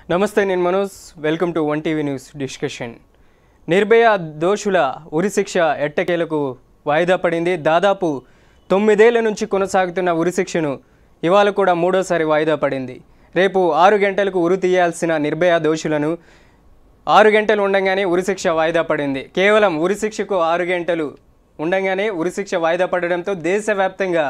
నమస్తే నేను Manoj welcome to ONETV news discussion. Nirbhaya దోషుల ఉరిశిక్ష ఎట్టకేలకు వాయిదా పడింది. దాదాపు 9 ఏళ్ల నుంచి కొనసాగుతున్న ఉరిశిక్షను ఇవాళ కూడా మూడోసారి వాయిదా పడింది. రేపు 6 గంటలకు ఉరి తీయాల్సిన నిర్భయ దోషులను 6 గంటలు ఉండగానే ఉరిశిక్ష వాయిదా పడింది. కేవలం ఉరిశిక్షకు 6 గంటలు ఉండగానే ఉరిశిక్ష వాయిదా పడడంతో దేశవ్యాప్తంగా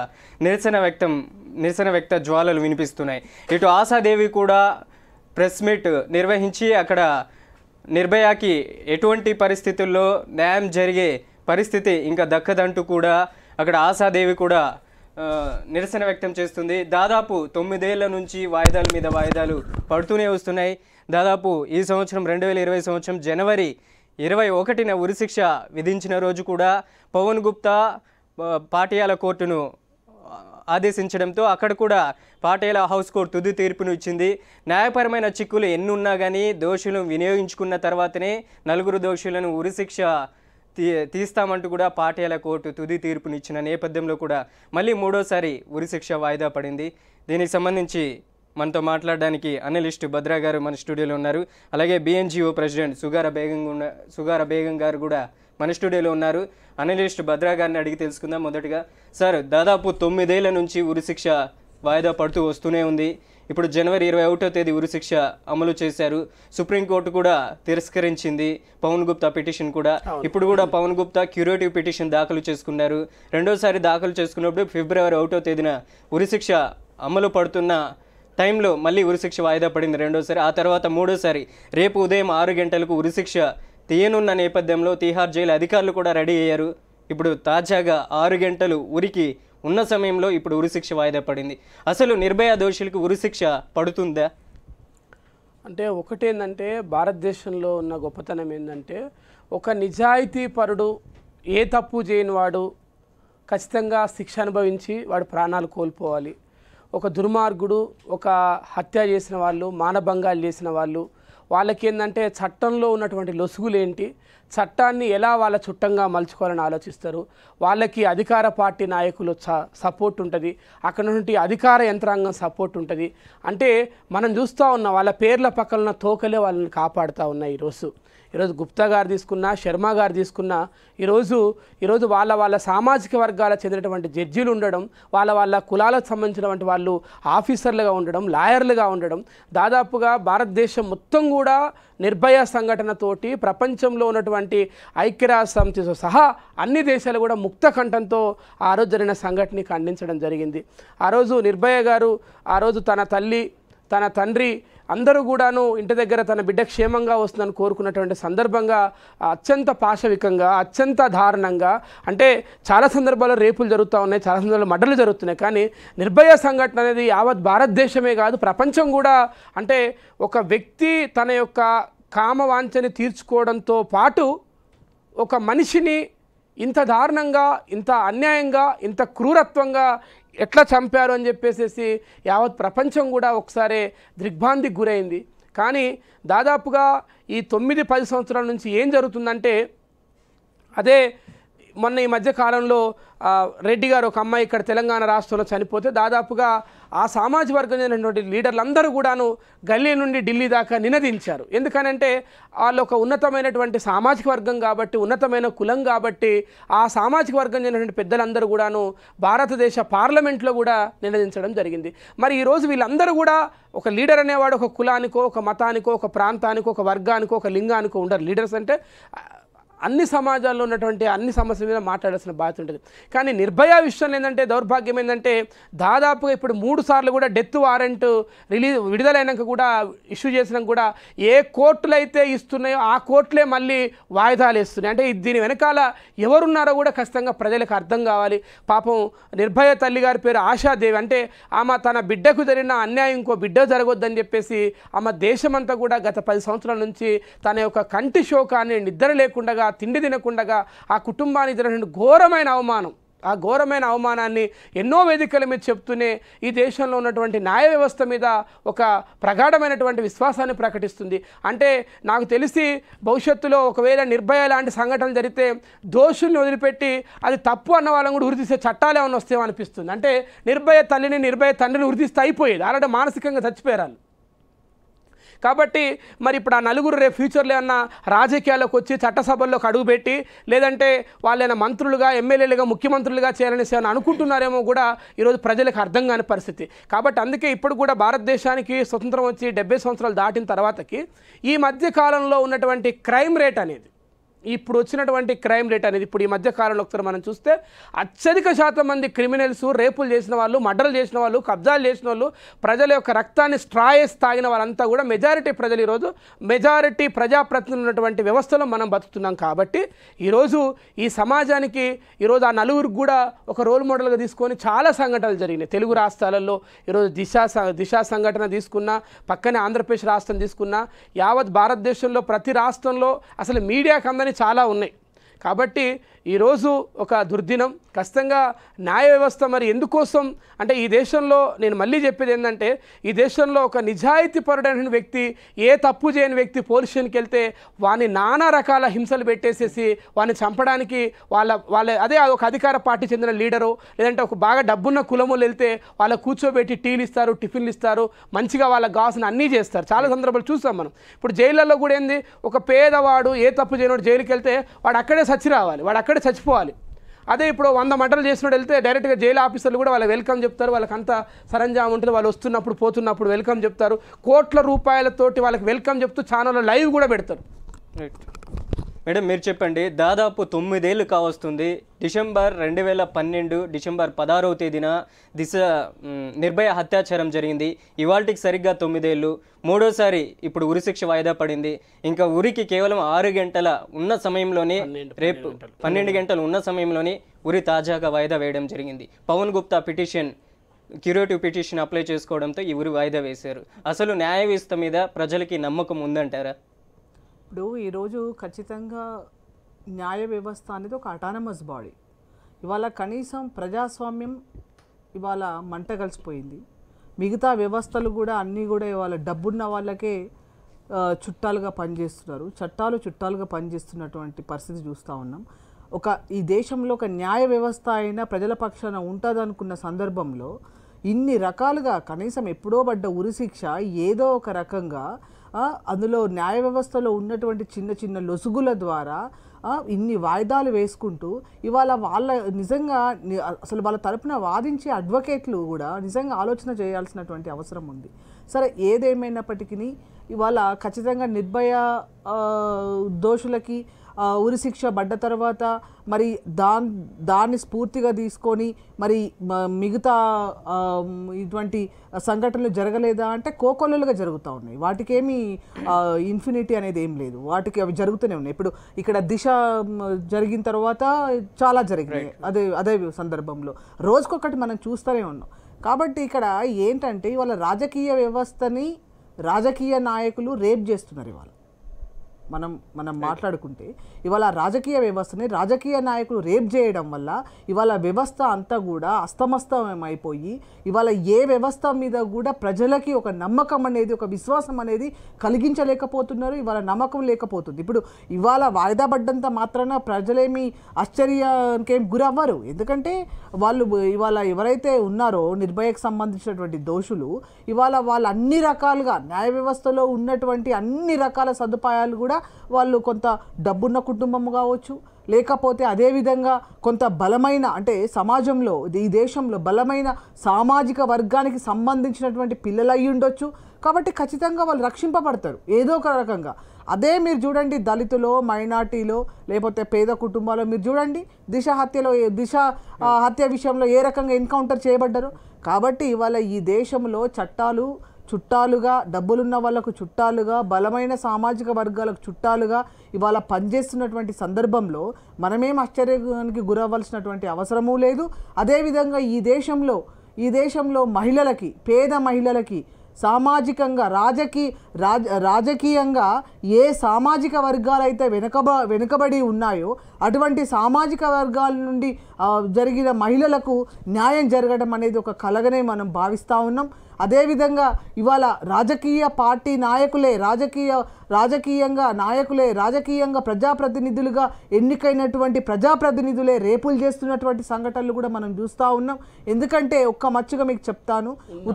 నిరసన వ్యక్త జ్వాలలు వినిపిస్తున్నాయి. ఇటు ఆశాదేవి కూడా ప్రెస్ మీట్ నిర్వహించి అక్కడ నిర్భయకి ఎటువంటి పరిస్థితుల్లో న్యాయం జరిగే పరిస్థితి ఇంకా దక్కదంటూ కూడా అక్కడ ఆశాదేవి కూడా నిరసన వ్యక్తం చేస్తుంది. దాదాపు 9 ఏళ్ల నుంచి వాయిదాల మీద వాయిదాలు పడుతూనే వస్తున్నాయి. దాదాపు ఈ సంవత్సరం 2020 సంవత్సరం జనవరి 21న ఉరిశిక్ష విధించిన రోజు కూడా పవన్ గుప్తా పాటియాలా కోర్టును ఆదేశించడంతో అక్కడ కూడా పాటియాలా హౌస్ కోర్టు తుది తీర్పును ఇచ్చింది. న్యాయపరమైన చిక్కులు ఎన్నున్నా కానీ దోషులను వినియోగించుకున్న తర్వాతనే 4 దోషులను ఉరిశిక్ష తీస్తామంటూ కూడా పాటియాలా కోర్టు తుది తీర్పునిచ్చిన నేపథ్యంలో కూడా మళ్ళీ మూడోసారి ఉరిశిక్ష వాయిదా పడింది. దీనికి సంబంధించి మనతో మాట్లాడడానికి అనలిస్ట్ భద్రా గారు మన స్టూడియోలో ఉన్నారు. అలాగే BNGO ప్రెసిడెంట్ సుగారా బేగం గారు కూడా మన స్టూడియోలో ఉన్నారు. అనలిస్ట్ భద్రా గారిని అడిగి తెలుసుకుందాం. మొదటగా సార్, దాదాపు 9 ఏళ్ల నుంచి ఉరిశిక్ష వాయిదా పడుతూ వస్తూనే ఉంది. ఇప్పుడు జనవరి 21వ తేదీ ఉరిశిక్ష అమలు చేశారు. సుప్రీంకోర్టు కూడా తిరస్కరించింది పవన్ గుప్తా పిటిషన్ కూడా. ఇప్పుడు కూడా పవన్ గుప్తా క్యూరేటివ్ పిటిషన్ దాఖలు చేసుకున్నారు. రెండోసారి దాఖలు చేసుకున్నప్పుడు ఫిబ్రవరి 1వ తేదీన ఉరిశిక్ష అమలు పడుతున్న టైంలో మళ్ళీ ఉరిశిక్ష వాయిదా పడింది రెండోసారి. ఆ తర్వాత మూడోసారి రేపు ఉదయం 6 గంటలకు ఉరిశిక్ష తీయనున్న నేపథ్యంలో తీహార్ జైలు అధికారులు కూడా రెడీ అయ్యారు. ఇప్పుడు తాజాగా 6 గంటలు ఉరికి ఉన్న సమయంలో ఇప్పుడు ఉరిశిక్ష వాయిదా పడింది. అసలు నిర్భయ దోషులకు ఉరిశిక్ష పడుతుందా? అంటే ఒకటేందంటే భారతదేశంలో ఉన్న గొప్పతనం ఏంటంటే ఒక నిజాయితీ పరుడు ఏ తప్పు చేయని వాడు ఖచ్చితంగా శిక్ష అనుభవించి వాడు ప్రాణాలు కోల్పోవాలి. ఒక దుర్మార్గుడు, ఒక హత్య చేసిన వాళ్ళు, మానభంగాలు చేసిన వాళ్ళు, వాళ్ళకి ఏంటంటే చట్టంలో ఉన్నటువంటి లొసుగులేంటి, చట్టాన్ని ఎలా వాళ్ళ చుట్టంగా మలుచుకోవాలని ఆలోచిస్తారు. వాళ్ళకి అధికార పార్టీ నాయకులు సపోర్ట్ ఉంటుంది, అక్కడ నుండి అధికార యంత్రాంగం సపోర్ట్ ఉంటుంది. అంటే మనం చూస్తూ ఉన్నాం వాళ్ళ పేర్ల పక్కన ఉన్న తోకలే వాళ్ళని కాపాడుతూ ఉన్నాయి. ఈరోజు గుప్తా గారు తీసుకున్నా, శర్మ గారు తీసుకున్నా, ఈరోజు వాళ్ళ సామాజిక వర్గాలకు చెందినటువంటి జడ్జీలు ఉండడం, వాళ్ళ కులాలకు సంబంధించినటువంటి వాళ్ళు ఆఫీసర్లుగా ఉండడం, లాయర్లుగా ఉండడం, దాదాపుగా భారతదేశం మొత్తం కూడా నిర్భయ సంఘటనతోటి ప్రపంచంలో ఉన్నటువంటి ఐక్యరాజ్య సమితితో సహా అన్ని దేశాలు కూడా ముక్త కంఠంతో ఆ రోజు జరిగిన సంఘటనని ఖండించడం జరిగింది. ఆ రోజు నిర్భయ గారు ఆ రోజు తన తల్లి, తన తండ్రి అందరూ కూడాను ఇంటి దగ్గర తన బిడ్డ క్షేమంగా వస్తుందని కోరుకున్నటువంటి సందర్భంగా అత్యంత పాశవికంగా, అత్యంత దారుణంగా, అంటే చాలా సందర్భాల్లో రేపులు జరుగుతూ ఉన్నాయి, చాలా సందర్భాల్లో మర్డర్లు జరుగుతున్నాయి. కానీ నిర్భయ సంఘటన అనేది యావత్ భారతదేశమే కాదు ప్రపంచం కూడా, అంటే ఒక వ్యక్తి తన యొక్క కామవాంఛని తీర్చుకోవడంతో పాటు ఒక మనిషిని ఇంత దారుణంగా, ఇంత అన్యాయంగా, ఇంత క్రూరత్వంగా ఎట్లా చంపారు అని చెప్పేసి యావత్ ప్రపంచం కూడా ఒకసారి దిగ్భ్రాంతికి గురైంది. కానీ దాదాపుగా ఈ 9-10 సంవత్సరాల నుంచి ఏం జరుగుతుందంటే, అదే మొన్న ఈ మధ్య కాలంలో రెడ్డి గారు ఒక అమ్మాయి ఇక్కడ తెలంగాణ రాష్ట్రంలో చనిపోతే దాదాపుగా ఆ సామాజిక వర్గం చెందినటువంటి లీడర్లందరూ కూడాను గల్లీ నుండి ఢిల్లీ దాకా నినదించారు. ఎందుకనంటే వాళ్ళు ఒక ఉన్నతమైనటువంటి సామాజిక వర్గం కాబట్టి, ఉన్నతమైన కులం కాబట్టి ఆ సామాజిక వర్గం చెందినటువంటి పెద్దలందరూ కూడాను భారతదేశ పార్లమెంట్లో కూడా నినదించడం జరిగింది. మరి ఈరోజు వీళ్ళందరూ కూడా ఒక లీడర్ అనేవాడు ఒక కులానికో, ఒక మతానికో, ఒక ప్రాంతానికో, ఒక వర్గానికో, ఒక లింగానికో ఉండరు. లీడర్స్ అంటే అన్ని సమాజాల్లో ఉన్నటువంటి అన్ని సమస్యల మీద మాట్లాడాల్సిన బాధ్యత ఉంటుంది. కానీ నిర్భయ విషయంలో ఏంటంటే దౌర్భాగ్యం ఏంటంటే దాదాపుగా ఇప్పుడు 3 సార్లు కూడా డెత్ వారెంట్ విడుదలైనాక కూడా ఇష్యూ చేసినాక కూడా ఏ కోర్టులు అయితే ఇస్తున్నాయో ఆ కోర్టులే మళ్ళీ వాయిదాలు వేస్తున్నాయి. అంటే దీని వెనకాల ఎవరున్నారో కూడా ఖచ్చితంగా ప్రజలకు అర్థం కావాలి. పాపం నిర్భయ తల్లి గారి పేరు ఆశాదేవి. అంటే ఆమె తన బిడ్డకు జరిగిన అన్యాయం ఇంకో బిడ్డ జరగొద్దని చెప్పేసి ఆమె దేశమంతా కూడా గత 10 సంవత్సరాల నుంచి తన యొక్క కంటి శోకాన్ని నిద్ర లేకుండా, తిండి తినకుండా ఆ కుటుంబానికి జరిగిన ఘోరమైన అవమానాన్ని ఎన్నో వేదికల మీద చెప్తూనే ఈ దేశంలో ఉన్నటువంటి న్యాయ వ్యవస్థ మీద ఒక ప్రగాఢమైనటువంటి విశ్వాసాన్ని ప్రకటిస్తుంది. అంటే నాకు తెలిసి భవిష్యత్తులో ఒకవేళ నిర్భయ లాంటి సంఘటనలు జరిగితే దోషుల్ని వదిలిపెట్టి అది తప్పు అన్న వాళ్ళని కూడా ఉరితీసే చట్టాలు ఏమైనా వస్తేమో అనిపిస్తుంది. అంటే నిర్భయ తల్లిని, నిర్భయ తండ్రిని ఉరితీస్తే అయిపోయేది. ఆల్రెడీ మానసికంగా చచ్చిపోయారు. కాబట్టి మరి ఇప్పుడు ఆ నలుగురు రేపు ఫ్యూచర్లో ఏమన్నా రాజకీయాల్లోకి వచ్చి చట్టసభల్లోకి అడుగుపెట్టి లేదంటే వాళ్ళైనా మంత్రులుగా ఎమ్మెల్యేలుగా ముఖ్యమంత్రులుగా చేయాలనేసి ఏమైనా అనుకుంటున్నారేమో కూడా ఈరోజు ప్రజలకు అర్థం కాని పరిస్థితి. కాబట్టి అందుకే ఇప్పుడు కూడా భారతదేశానికి స్వతంత్రం వచ్చి 70 సంవత్సరాలు దాటిన తర్వాతకి ఈ మధ్య కాలంలో ఉన్నటువంటి క్రైమ్ రేట్ అనేది, ఇప్పుడు వచ్చినటువంటి క్రైమ్ రేట్ అనేది ఇప్పుడు ఈ మధ్య కాలంలో ఒకసారి మనం చూస్తే అత్యధిక శాతం మంది క్రిమినల్స్, రేపులు చేసిన వాళ్ళు, మర్డర్లు చేసిన వాళ్ళు, కబ్జాలు చేసిన వాళ్ళు, ప్రజల యొక్క రక్తాన్ని స్ట్రాయస్ తాగిన వాళ్ళంతా కూడా మెజారిటీ ప్రజలు ఈరోజు మెజారిటీ ప్రజాప్రతినిధులు ఉన్నటువంటి వ్యవస్థలో మనం బతుకుతున్నాం. కాబట్టి ఈరోజు ఈ సమాజానికి ఈరోజు ఆ నలుగురికి కూడా ఒక రోల్ మోడల్గా తీసుకొని చాలా సంఘటనలు జరిగినాయి తెలుగు రాష్ట్రాలలో. ఈరోజు దిశ సంఘటన తీసుకున్నా, పక్కనే ఆంధ్రప్రదేశ్ రాష్ట్రం తీసుకున్నా, యావత్ భారతదేశంలో ప్రతి రాష్ట్రంలో అసలు మీడియాకి అందని చాలా ఉన్నాయి. కాబట్టి ఈరోజు ఒక దుర్దినం. ఖచ్చితంగా న్యాయ వ్యవస్థ మరి ఎందుకోసం అంటే ఈ దేశంలో నేను మళ్ళీ చెప్పేది ఏంటంటే ఈ దేశంలో ఒక నిజాయితీపరుడైన వ్యక్తి, ఏ తప్పు చేయని వ్యక్తి పోలీస్ స్టేషన్కి వెళ్తే వాని నానా రకాల హింసలు పెట్టేసేసి వాని చంపడానికి వాళ్ళ అదే ఒక అధికార పార్టీ చెందిన లీడరు లేదంటే ఒక బాగా డబ్బున్న కులములు వెళ్తే వాళ్ళ కూర్చోబెట్టి టీలు ఇస్తారు, టిఫిన్లు ఇస్తారు, మంచిగా వాళ్ళకి కావాల్సిన అన్నీ చేస్తారు. చాలా సందర్భాలు చూస్తాం మనం. ఇప్పుడు జైళ్ళల్లో కూడా ఏంది, ఒక పేదవాడు ఏ తప్పు చేయనోడు జైలుకి వెళ్తే వాడు అక్కడే చచ్చి రావాలి, వాడు అక్కడే చచ్చిపోవాలి. అదే ఇప్పుడు 100 మర్డర్లు చేసినోడు వెళ్తే డైరెక్ట్గా జైలు ఆఫీసర్లు కూడా వాళ్ళకి వెల్కమ్ చెప్తారు, వాళ్ళకి అంతా సరంజామం ఉంటుంది, వాళ్ళు వస్తున్నప్పుడు పోతున్నప్పుడు వెల్కమ్ చెప్తారు, కోట్ల రూపాయలతోటి వాళ్ళకి వెల్కమ్ చెప్తూ ఛానల్లో లైవ్ కూడా పెడతారు. రైట్ మేడం, మీరు చెప్పండి. దాదాపు 9 ఏళ్ళు కావస్తుంది. డిసెంబర్ 2012 డిసెంబర్ 16వ తేదీన నిర్భయ హత్యాచారం జరిగింది. ఇవాళకి సరిగ్గా 9 ఏళ్ళు. మూడోసారి ఇప్పుడు ఉరిశిక్ష వాయిదా పడింది. ఇంకా ఉరికి కేవలం 6 గంటల ఉన్న సమయంలోనే, రేపు 12 గంటలు ఉన్న సమయంలోనే ఉరి తాజాగా వాయిదా వేయడం జరిగింది. Pawan Gupta curative petition apply చేసుకోవడంతో ఈ ఉరి వాయిదా వేశారు. అసలు న్యాయ వ్యవస్థ మీద ప్రజలకి నమ్మకం ఉందంటారా? ఇప్పుడు ఈరోజు ఖచ్చితంగా న్యాయ వ్యవస్థ అనేది ఒక అటానమస్ బాడీ. ఇవాళ కనీసం ప్రజాస్వామ్యం ఇవాళ మంట కలిసిపోయింది. మిగతా వ్యవస్థలు కూడా అన్నీ కూడా ఇవాళ డబ్బున్న వాళ్ళకే చుట్టాలుగా పనిచేస్తున్నారు, చుట్టాలుగా పనిచేస్తున్నటువంటి పరిస్థితి చూస్తూ ఉన్నాం. ఈ దేశంలో ఒక న్యాయ వ్యవస్థ అయినా ప్రజల పక్షాన ఉంటుందనుకున్న సందర్భంలో ఇన్ని రకాలుగా కనీసం ఎప్పుడో పడ్డ ఉరిశిక్ష ఏదో ఒక రకంగా అందులో న్యాయ వ్యవస్థలో ఉన్నటువంటి చిన్న చిన్న లొసుగుల ద్వారా ఇన్ని వాయిదాలు వేసుకుంటూ ఇవాళ వాళ్ళ నిజంగా అసలు వాళ్ళ తరపున వాదించే అడ్వకేట్లు కూడా నిజంగా ఆలోచన చేయాల్సినటువంటి అవసరం ఉంది. సరే, ఏదేమైనప్పటికీ ఇవాళ ఖచ్చితంగా నిర్భయ దోషులకి ఉరిశిక్ష పడ్డ తర్వాత మరి దాన్ని స్ఫూర్తిగా తీసుకొని మరి మిగతా ఇటువంటి సంఘటనలు జరగలేదా అంటే కోకొల్లలుగా జరుగుతూ ఉన్నాయి. వాటికేమీ ఇన్ఫినిటీ అనేది ఏం లేదు, వాటికి అవి జరుగుతూనే ఉన్నాయి. ఇప్పుడు ఇక్కడ దిశ జరిగిన తర్వాత చాలా జరిగినాయి అదే సందర్భంలో, రోజుకొకటి మనం చూస్తూనే ఉన్నాం. కాబట్టి ఇక్కడ ఏంటంటే ఇవాళ రాజకీయ వ్యవస్థని రాజకీయ నాయకులు రేప్ చేస్తున్నారు. ఇవాళ మనం మాట్లాడుకుంటే ఇవాళ రాజకీయ వ్యవస్థని రాజకీయ నాయకులు రేప్ చేయడం వల్ల ఇవాళ వ్యవస్థ అంతా కూడా అస్తమస్తమైపోయి ఇవాళ ఏ వ్యవస్థ మీద కూడా ప్రజలకి ఒక నమ్మకం అనేది, ఒక విశ్వాసం అనేది కలిగించలేకపోతున్నారు. ఇవాళ నమ్మకం లేకపోతుంది. ఇప్పుడు ఇవాళ వాయిదా పడ్డంత మాత్రాన ప్రజలేమి ఆశ్చర్యానికేం గురవ్వరు. ఎందుకంటే వాళ్ళు ఇవాళ ఎవరైతే ఉన్నారో నిర్భయకు సంబంధించినటువంటి దోషులు ఇవాళ వాళ్ళు అన్ని రకాలుగా న్యాయ వ్యవస్థలో ఉన్నటువంటి అన్ని రకాల సదుపాయాలు కూడా వాళ్ళు కొంత డబ్బున్న కుటుంబం కావచ్చు, లేకపోతే అదేవిధంగా కొంత బలమైన అంటే సమాజంలో ఈ దేశంలో బలమైన సామాజిక వర్గానికి సంబంధించినటువంటి పిల్లలు అయ్యి ఉండొచ్చు. కాబట్టి ఖచ్చితంగా వాళ్ళు రక్షింపబడతారు ఏదో ఒక రకంగా. అదే మీరు చూడండి దళితులో, మైనార్టీలో, లేకపోతే పేద కుటుంబాల్లో మీరు చూడండి దిశ హత్య విషయంలో ఏ రకంగా ఎన్కౌంటర్ చేయబడ్డారు. కాబట్టి ఇవాళ ఈ దేశంలో చట్టాలు చుట్టాలుగా, డబ్బులున్న వాళ్ళకు చుట్టాలుగా, బలమైన సామాజిక వర్గాలకు చుట్టాలుగా ఇవాళ పనిచేస్తున్నటువంటి సందర్భంలో మనమేం ఆశ్చర్యానికి గురవ్వాల్సినటువంటి అవసరమూ లేదు. అదేవిధంగా ఈ దేశంలో మహిళలకి, పేద మహిళలకి సామాజికంగా రాజకీయంగా ఏ సామాజిక వర్గాలైతే వెనుకబడి ఉన్నాయో అటువంటి సామాజిక వర్గాల నుండి జరిగిన మహిళలకు న్యాయం జరగడం అనేది ఒక కలగానే మనం భావిస్తూ ఉన్నాం. అదేవిధంగా ఇవాళ రాజకీయ పార్టీ నాయకులే రాజకీయంగా ప్రజాప్రతినిధులుగా ఎన్నికైనటువంటి ప్రజాప్రతినిధులే రేపులు చేస్తున్నటువంటి సంఘటనలు కూడా మనం చూస్తూ ఉన్నాం. ఎందుకంటే ఒక్క మచ్చుగా మీకు చెప్తాను,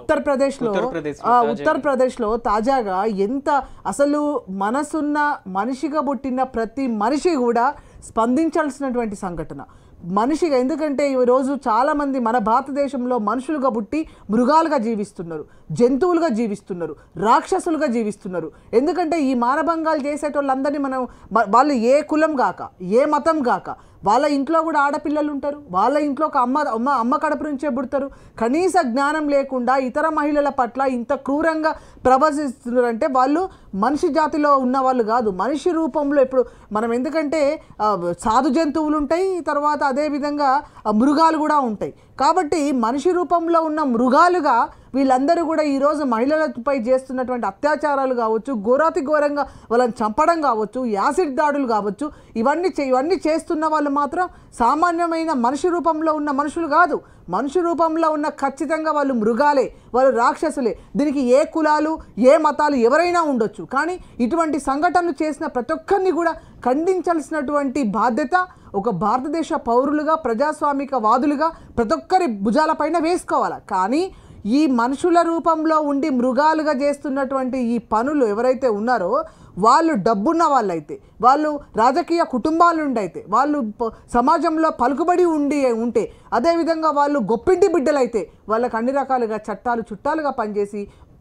ఉత్తరప్రదేశ్లో తాజాగా ఎంత అసలు మనసున్న మనిషిగా పుట్టిన ప్రతి మనిషి కూడా స్పందించాల్సినటువంటి సంఘటన మనిషిగా. ఎందుకంటే ఈరోజు చాలామంది మన భారతదేశంలో మనుషులుగా పుట్టి మృగాలుగా జీవిస్తున్నారు, జంతువులుగా జీవిస్తున్నారు, రాక్షసులుగా జీవిస్తున్నారు. ఎందుకంటే ఈ మానభంగాలు చేసేటోళ్ళందరినీ వాళ్ళు ఏ కులం గాక ఏ మతం గాక వాళ్ళ ఇంట్లో కూడా ఆడపిల్లలు ఉంటారు, వాళ్ళ ఇంట్లో ఒక అమ్మ కడుపు నుంచే పుడతారు. కనీస జ్ఞానం లేకుండా ఇతర మహిళల పట్ల ఇంత క్రూరంగా ప్రవర్తిస్తున్నారంటే వాళ్ళు మనిషి జాతిలో ఉన్న వాళ్ళు కాదు, మనిషి రూపంలో. ఇప్పుడు మనం ఎందుకంటే సాధు జంతువులు ఉంటాయి, తర్వాత అదేవిధంగా మృగాలు కూడా ఉంటాయి. కాబట్టి మనిషి రూపంలో ఉన్న మృగాలుగా వీళ్ళందరూ కూడా ఈరోజు మహిళలపై చేస్తున్నటువంటి అత్యాచారాలు కావచ్చు, ఘోరాతి ఘోరంగా వాళ్ళని చంపడం కావచ్చు, యాసిడ్ దాడులు కావచ్చు, ఇవన్నీ చేస్తున్న వాళ్ళు మాత్రం సామాన్యమైన మనిషి రూపంలో ఉన్న మనుషులు కాదు. మనిషి రూపంలో ఉన్న ఖచ్చితంగా వాళ్ళు మృగాలే, వాళ్ళు రాక్షసులే. దీనికి ఏ కులాలు ఏ మతాలు ఎవరైనా ఉండొచ్చు, కానీ ఇటువంటి సంఘటనలు చేసిన ప్రతి ఒక్కరిని కూడా ఖండించాల్సినటువంటి బాధ్యత ఒక భారతదేశ పౌరులుగా ప్రజాస్వామిక వాదులుగా ప్రతి ఒక్కరి భుజాలపైన వేసుకోవాలి. కానీ ఈ మనుషుల రూపంలో ఉండి మృగాలుగా చేస్తున్నటువంటి ఈ పనులు ఎవరైతే ఉన్నారో వాళ్ళు డబ్బున్న వాళ్ళైతే, వాళ్ళు రాజకీయ కుటుంబాల నుండి అయితే, వాళ్ళు సమాజంలో పలుకుబడి ఉంటే, అదేవిధంగా వాళ్ళు గొప్పింటి బిడ్డలైతే వాళ్ళకు అన్ని రకాలుగా చుట్టాలుగా పనిచేసి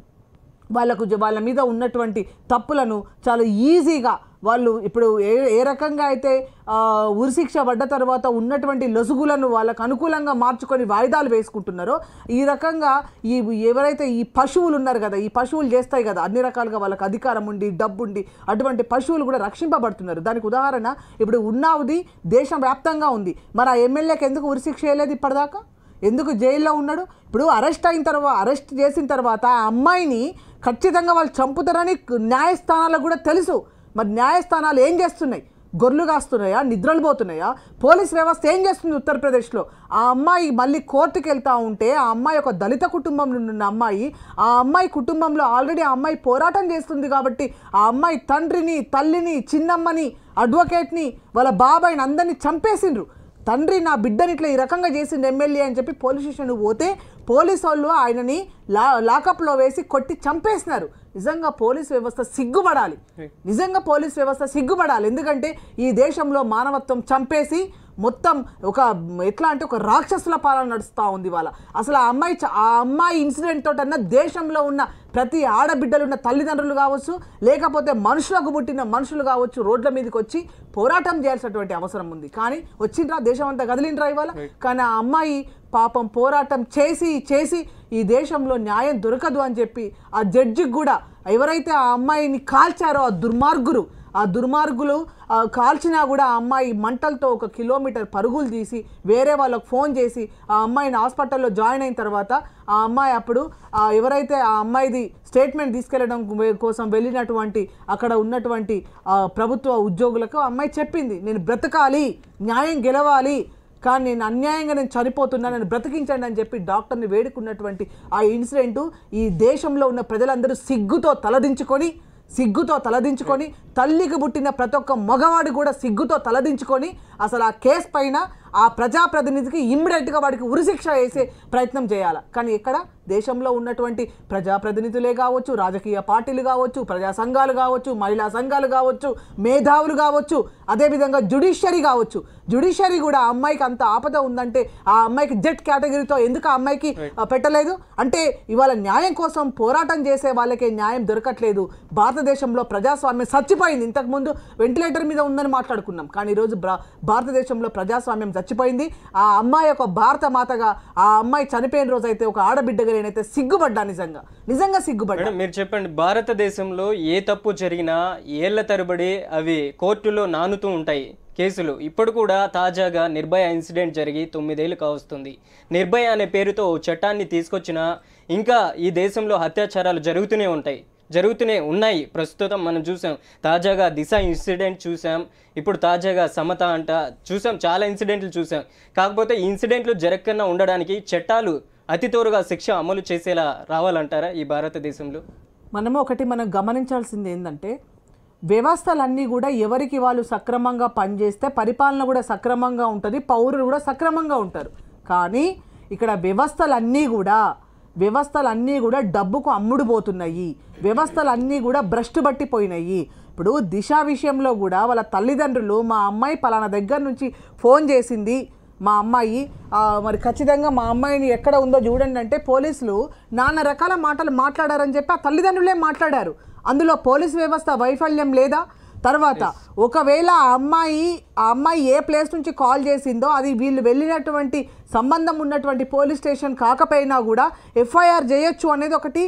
వాళ్ళ మీద ఉన్నటువంటి తప్పులను చాలా ఈజీగా వాళ్ళు ఇప్పుడు ఏ రకంగా అయితే ఉరిశిక్ష పడ్డ తర్వాత ఉన్నటువంటి లొసుగులను వాళ్ళకు అనుకూలంగా మార్చుకొని వాయిదాలు వేసుకుంటున్నారో, ఈ రకంగా ఎవరైతే ఈ పశువులు ఉన్నారు కదా, ఈ పశువులు చేస్తాయి కదా అన్ని రకాలుగా వాళ్ళకి అధికారం ఉండి డబ్బుండి అటువంటి పశువులు కూడా రక్షింపబడుతున్నారు. దానికి ఉదాహరణ ఇప్పుడు ఉన్నావుది దేశం వ్యాప్తంగా ఉంది. మరి ఆ ఎమ్మెల్యేకి ఎందుకు ఉరిశిక్ష వేయలేదు ఇప్పటిదాకా? ఎందుకు జైల్లో ఉన్నాడు? ఇప్పుడు అరెస్ట్ చేసిన తర్వాత ఆ అమ్మాయిని ఖచ్చితంగా వాళ్ళు చంపుతారని న్యాయస్థానాలకు కూడా తెలుసు. మరి న్యాయస్థానాలు ఏం చేస్తున్నాయి? గొర్రెలు కాస్తున్నాయా? నిద్రలు పోతున్నాయా? పోలీస్ వ్యవస్థ ఏం చేస్తుంది ఉత్తరప్రదేశ్లో? ఆ అమ్మాయి మళ్ళీ కోర్టుకు వెళ్తూ ఉంటే, ఆ అమ్మాయి ఒక దళిత కుటుంబం నుండి ఉన్న అమ్మాయి, ఆ అమ్మాయి కుటుంబంలో ఆల్రెడీ ఆ అమ్మాయి పోరాటం చేస్తుంది కాబట్టి ఆ అమ్మాయి తండ్రిని, తల్లిని, చిన్నమ్మని, అడ్వకేట్ని, వాళ్ళ బాబాయిని అందరినీ చంపేసిండ్రు. తండ్రి నా బిడ్డని ఇట్లా ఈ రకంగా చేసిండు ఎమ్మెల్యే అని చెప్పి పోలీస్ స్టేషన్కి పోతే పోలీసు వాళ్ళు ఆయనని లాకప్లో వేసి కొట్టి చంపేసినారు. నిజంగా పోలీస్ వ్యవస్థ సిగ్గుపడాలి. ఎందుకంటే ఈ దేశంలో మానవత్వం చంపేసి మొత్తం ఎట్లా అంటే ఒక రాక్షసుల పాలన నడుస్తూ ఉంది వాళ్ళ. అసలు ఆ అమ్మాయి ఇన్సిడెంట్ తోటన్నా దేశంలో ఉన్న ప్రతి ఆడబిడ్డలు ఉన్న తల్లిదండ్రులు కావచ్చు, లేకపోతే మనుషులకు పుట్టిన మనుషులు కావచ్చు, రోడ్ల మీదకి వచ్చి పోరాటం చేయాల్సినటువంటి అవసరం ఉంది. కానీ వచ్చిండ్రా, దేశం అంతా కదిలిండ్రా ఇవాళ. కానీ ఆ అమ్మాయి పాపం పోరాటం చేసి ఈ దేశంలో న్యాయం దొరకదు అని చెప్పి ఆ జడ్జికి కూడా ఎవరైతే ఆ అమ్మాయిని కాల్చారో ఆ దుర్మార్గులు కాల్చినా కూడా ఆ అమ్మాయి మంటలతో 1 కిలోమీటర్ పరుగులు తీసి వేరే వాళ్ళకు ఫోన్ చేసి ఆ అమ్మాయిని హాస్పిటల్లో జాయిన్ అయిన తర్వాత ఆ అమ్మాయి అప్పుడు ఎవరైతే ఆ అమ్మాయిది స్టేట్మెంట్ తీసుకెళ్లడం కోసం వెళ్ళినటువంటి అక్కడ ఉన్నటువంటి ప్రభుత్వ ఉద్యోగులకు అమ్మాయి చెప్పింది, నేను బ్రతకాలి, న్యాయం గెలవాలి, కానీ నేను అన్యాయంగా చనిపోతున్నా, నన్ను బ్రతికించండి అని చెప్పి డాక్టర్ని వేడుకున్నటువంటి ఆ ఇన్సిడెంటు ఈ దేశంలో ఉన్న ప్రజలందరూ సిగ్గుతో తలదించుకొని తల్లికి పుట్టిన ప్రతి ఒక్క మగవాడు కూడా సిగ్గుతో తలదించుకొని అసలు ఆ కేసు పైన ఆ ప్రజాప్రతినిధికి ఇమ్మీడియట్గా వాడికి ఉరిశిక్ష వేసే ప్రయత్నం చేయాలి. కానీ ఇక్కడ దేశంలో ఉన్నటువంటి ప్రజాప్రతినిధులే కావచ్చు, రాజకీయ పార్టీలు కావచ్చు, ప్రజా సంఘాలు కావచ్చు, మహిళా సంఘాలు కావచ్చు, మేధావులు కావచ్చు, అదేవిధంగా జ్యుడిషియరీ కూడా ఆ అమ్మాయికి అంత ఆపద ఉందంటే ఆ అమ్మాయికి జెడ్ కేటగిరీతో ఎందుకు ఆ అమ్మాయికి పెట్టలేదు అంటే ఇవాళ న్యాయం కోసం పోరాటం చేసే వాళ్ళకే న్యాయం దొరకట్లేదు. భారతదేశంలో ప్రజాస్వామ్యం చచ్చిపోయింది. ఇంతకుముందు వెంటిలేటర్ మీద ఉందని మాట్లాడుకున్నాం, కానీ ఈరోజు భారతదేశంలో ప్రజాస్వామ్యం చచ్చిపోయింది. ఆ అమ్మాయి ఒక భారత మాతగా ఆ అమ్మాయి చనిపోయిన రోజు అయితే ఒక ఆడబిడ్డగా నేనైతే సిగ్గుపడ్డా, నిజంగా సిగ్గుపడ్డా. మీరు చెప్పండి, భారతదేశంలో ఏ తప్పు జరిగినా ఏళ్ల తరబడి అవి కోర్టులో నానుతూ ఉంటాయి కేసులు. ఇప్పుడు కూడా తాజాగా నిర్భయ ఇన్సిడెంట్ జరిగి 9 ఏళ్ళు కావస్తుంది. నిర్భయ అనే పేరుతో చట్టాన్ని తీసుకొచ్చినా ఇంకా ఈ దేశంలో అత్యాచారాలు జరుగుతూనే ఉన్నాయి. ప్రస్తుతం మనం చూసాం, తాజాగా దిశ ఇన్సిడెంట్ చూసాం, ఇప్పుడు తాజాగా సమత చూసాం, చాలా ఇన్సిడెంట్లు చూసాం. కాకపోతే ఈ ఇన్సిడెంట్లు జరగకుండా ఉండడానికి చట్టాలు అతి త్వరగా శిక్ష అమలు చేసేలా రావాలంటారా ఈ భారతదేశంలో? మనం గమనించాల్సింది ఏంటంటే వ్యవస్థలన్నీ కూడా ఎవరికి వాళ్ళు సక్రమంగా పనిచేస్తే పరిపాలన కూడా సక్రమంగా ఉంటుంది, పౌరులు కూడా సక్రమంగా ఉంటారు. కానీ ఇక్కడ వ్యవస్థలన్నీ కూడా డబ్బుకు అమ్ముడుపోతున్నాయి, వ్యవస్థలన్నీ కూడా భ్రష్టు పట్టిపోయినాయి. ఇప్పుడు దిశ విషయంలో కూడా వాళ్ళ తల్లిదండ్రులు మా అమ్మాయి పలానా దగ్గర నుంచి ఫోన్ చేసింది, మా అమ్మాయి మరి ఖచ్చితంగా మా అమ్మాయిని ఎక్కడ ఉందో చూడండి అంటే పోలీసులు నానా రకాల మాటలు మాట్లాడారని చెప్పి ఆ తల్లిదండ్రులే మాట్లాడారు. అందులో పోలీస్ వ్యవస్థ వైఫల్యం లేదా? తర్వాత ఒకవేళ ఆ అమ్మాయి ఏ ప్లేస్ నుంచి కాల్ చేసిందో అది వీళ్ళు వెళ్ళినటువంటి సంబంధం ఉన్నటువంటి పోలీస్ స్టేషన్ కాకపోయినా కూడా ఎఫ్ఐఆర్ చేయొచ్చు అనేది ఒకటి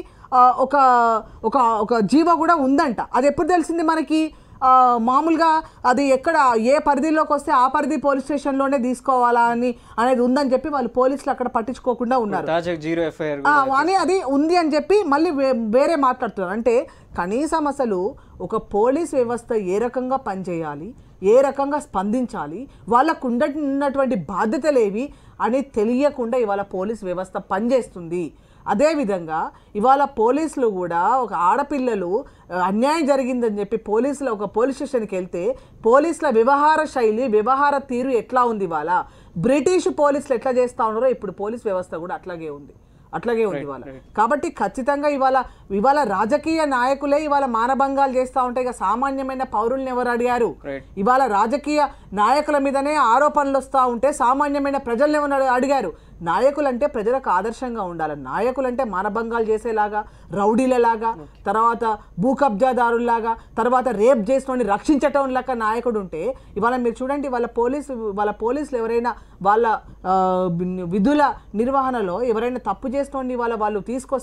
ఒక జీవో కూడా ఉందంట. అది ఎప్పుడు తెలిసింది మనకి? మామూలుగా అది ఎక్కడ ఏ పరిధిలోకి వస్తే ఆ పరిధి పోలీస్ స్టేషన్లోనే తీసుకోవాలా అనేది ఉందని చెప్పి వాళ్ళు పోలీసులు అక్కడ పట్టించుకోకుండా ఉన్నారు అని అది ఉంది అని చెప్పి మళ్ళీ వేరే మాట్లాడుతున్నారు. అంటే కనీసం అసలు ఒక పోలీస్ వ్యవస్థ ఏ రకంగా పనిచేయాలి, ఏ రకంగా స్పందించాలి, వాళ్ళకు ఉన్నటువంటి బాధ్యతలు ఏవి అని తెలియకుండా ఇవాళ పోలీస్ వ్యవస్థ పనిచేస్తుంది. అదేవిధంగా ఇవాళ పోలీసులు కూడా ఒక ఆడపిల్లలు అన్యాయం జరిగిందని చెప్పి ఒక పోలీస్ స్టేషన్కి వెళ్తే పోలీసుల వ్యవహార శైలి, వ్యవహార తీరు ఎట్లా ఉంది? ఇవాళ బ్రిటిష్ పోలీసులు ఎట్లా చేస్తూ ఉన్నారో ఇప్పుడు పోలీస్ వ్యవస్థ కూడా అట్లాగే ఉంది ఇవాళ. కాబట్టి ఖచ్చితంగా ఇవాళ రాజకీయ నాయకులే ఇవాళ మానభంగాలు చేస్తూ ఉంటే ఇక సామాన్యమైన పౌరుల్ని ఎవరు అడిగారు? ఇవాళ రాజకీయ నాయకుల మీదనే ఆరోపణలు వస్తూ ఉంటే సామాన్యమైన ప్రజల్ని ఎవరు అడిగారు? నాయకులంటే ప్రజలకు ఆదర్శంగా ఉండాలి. నాయకులంటే మానభంగాలు చేసేలాగా, రౌడీలలాగా, తర్వాత భూ కబ్జాదారుల్లాగా, తర్వాత రేప్ చేసిన రక్షించటం లాగా నాయకుడు ఉంటే ఇవాళ మీరు చూడండి వాళ్ళ పోలీసులు ఎవరైనా వాళ్ళ విధుల నిర్వహణలో ఎవరైనా తప్పు చేసిన వాళ్ళు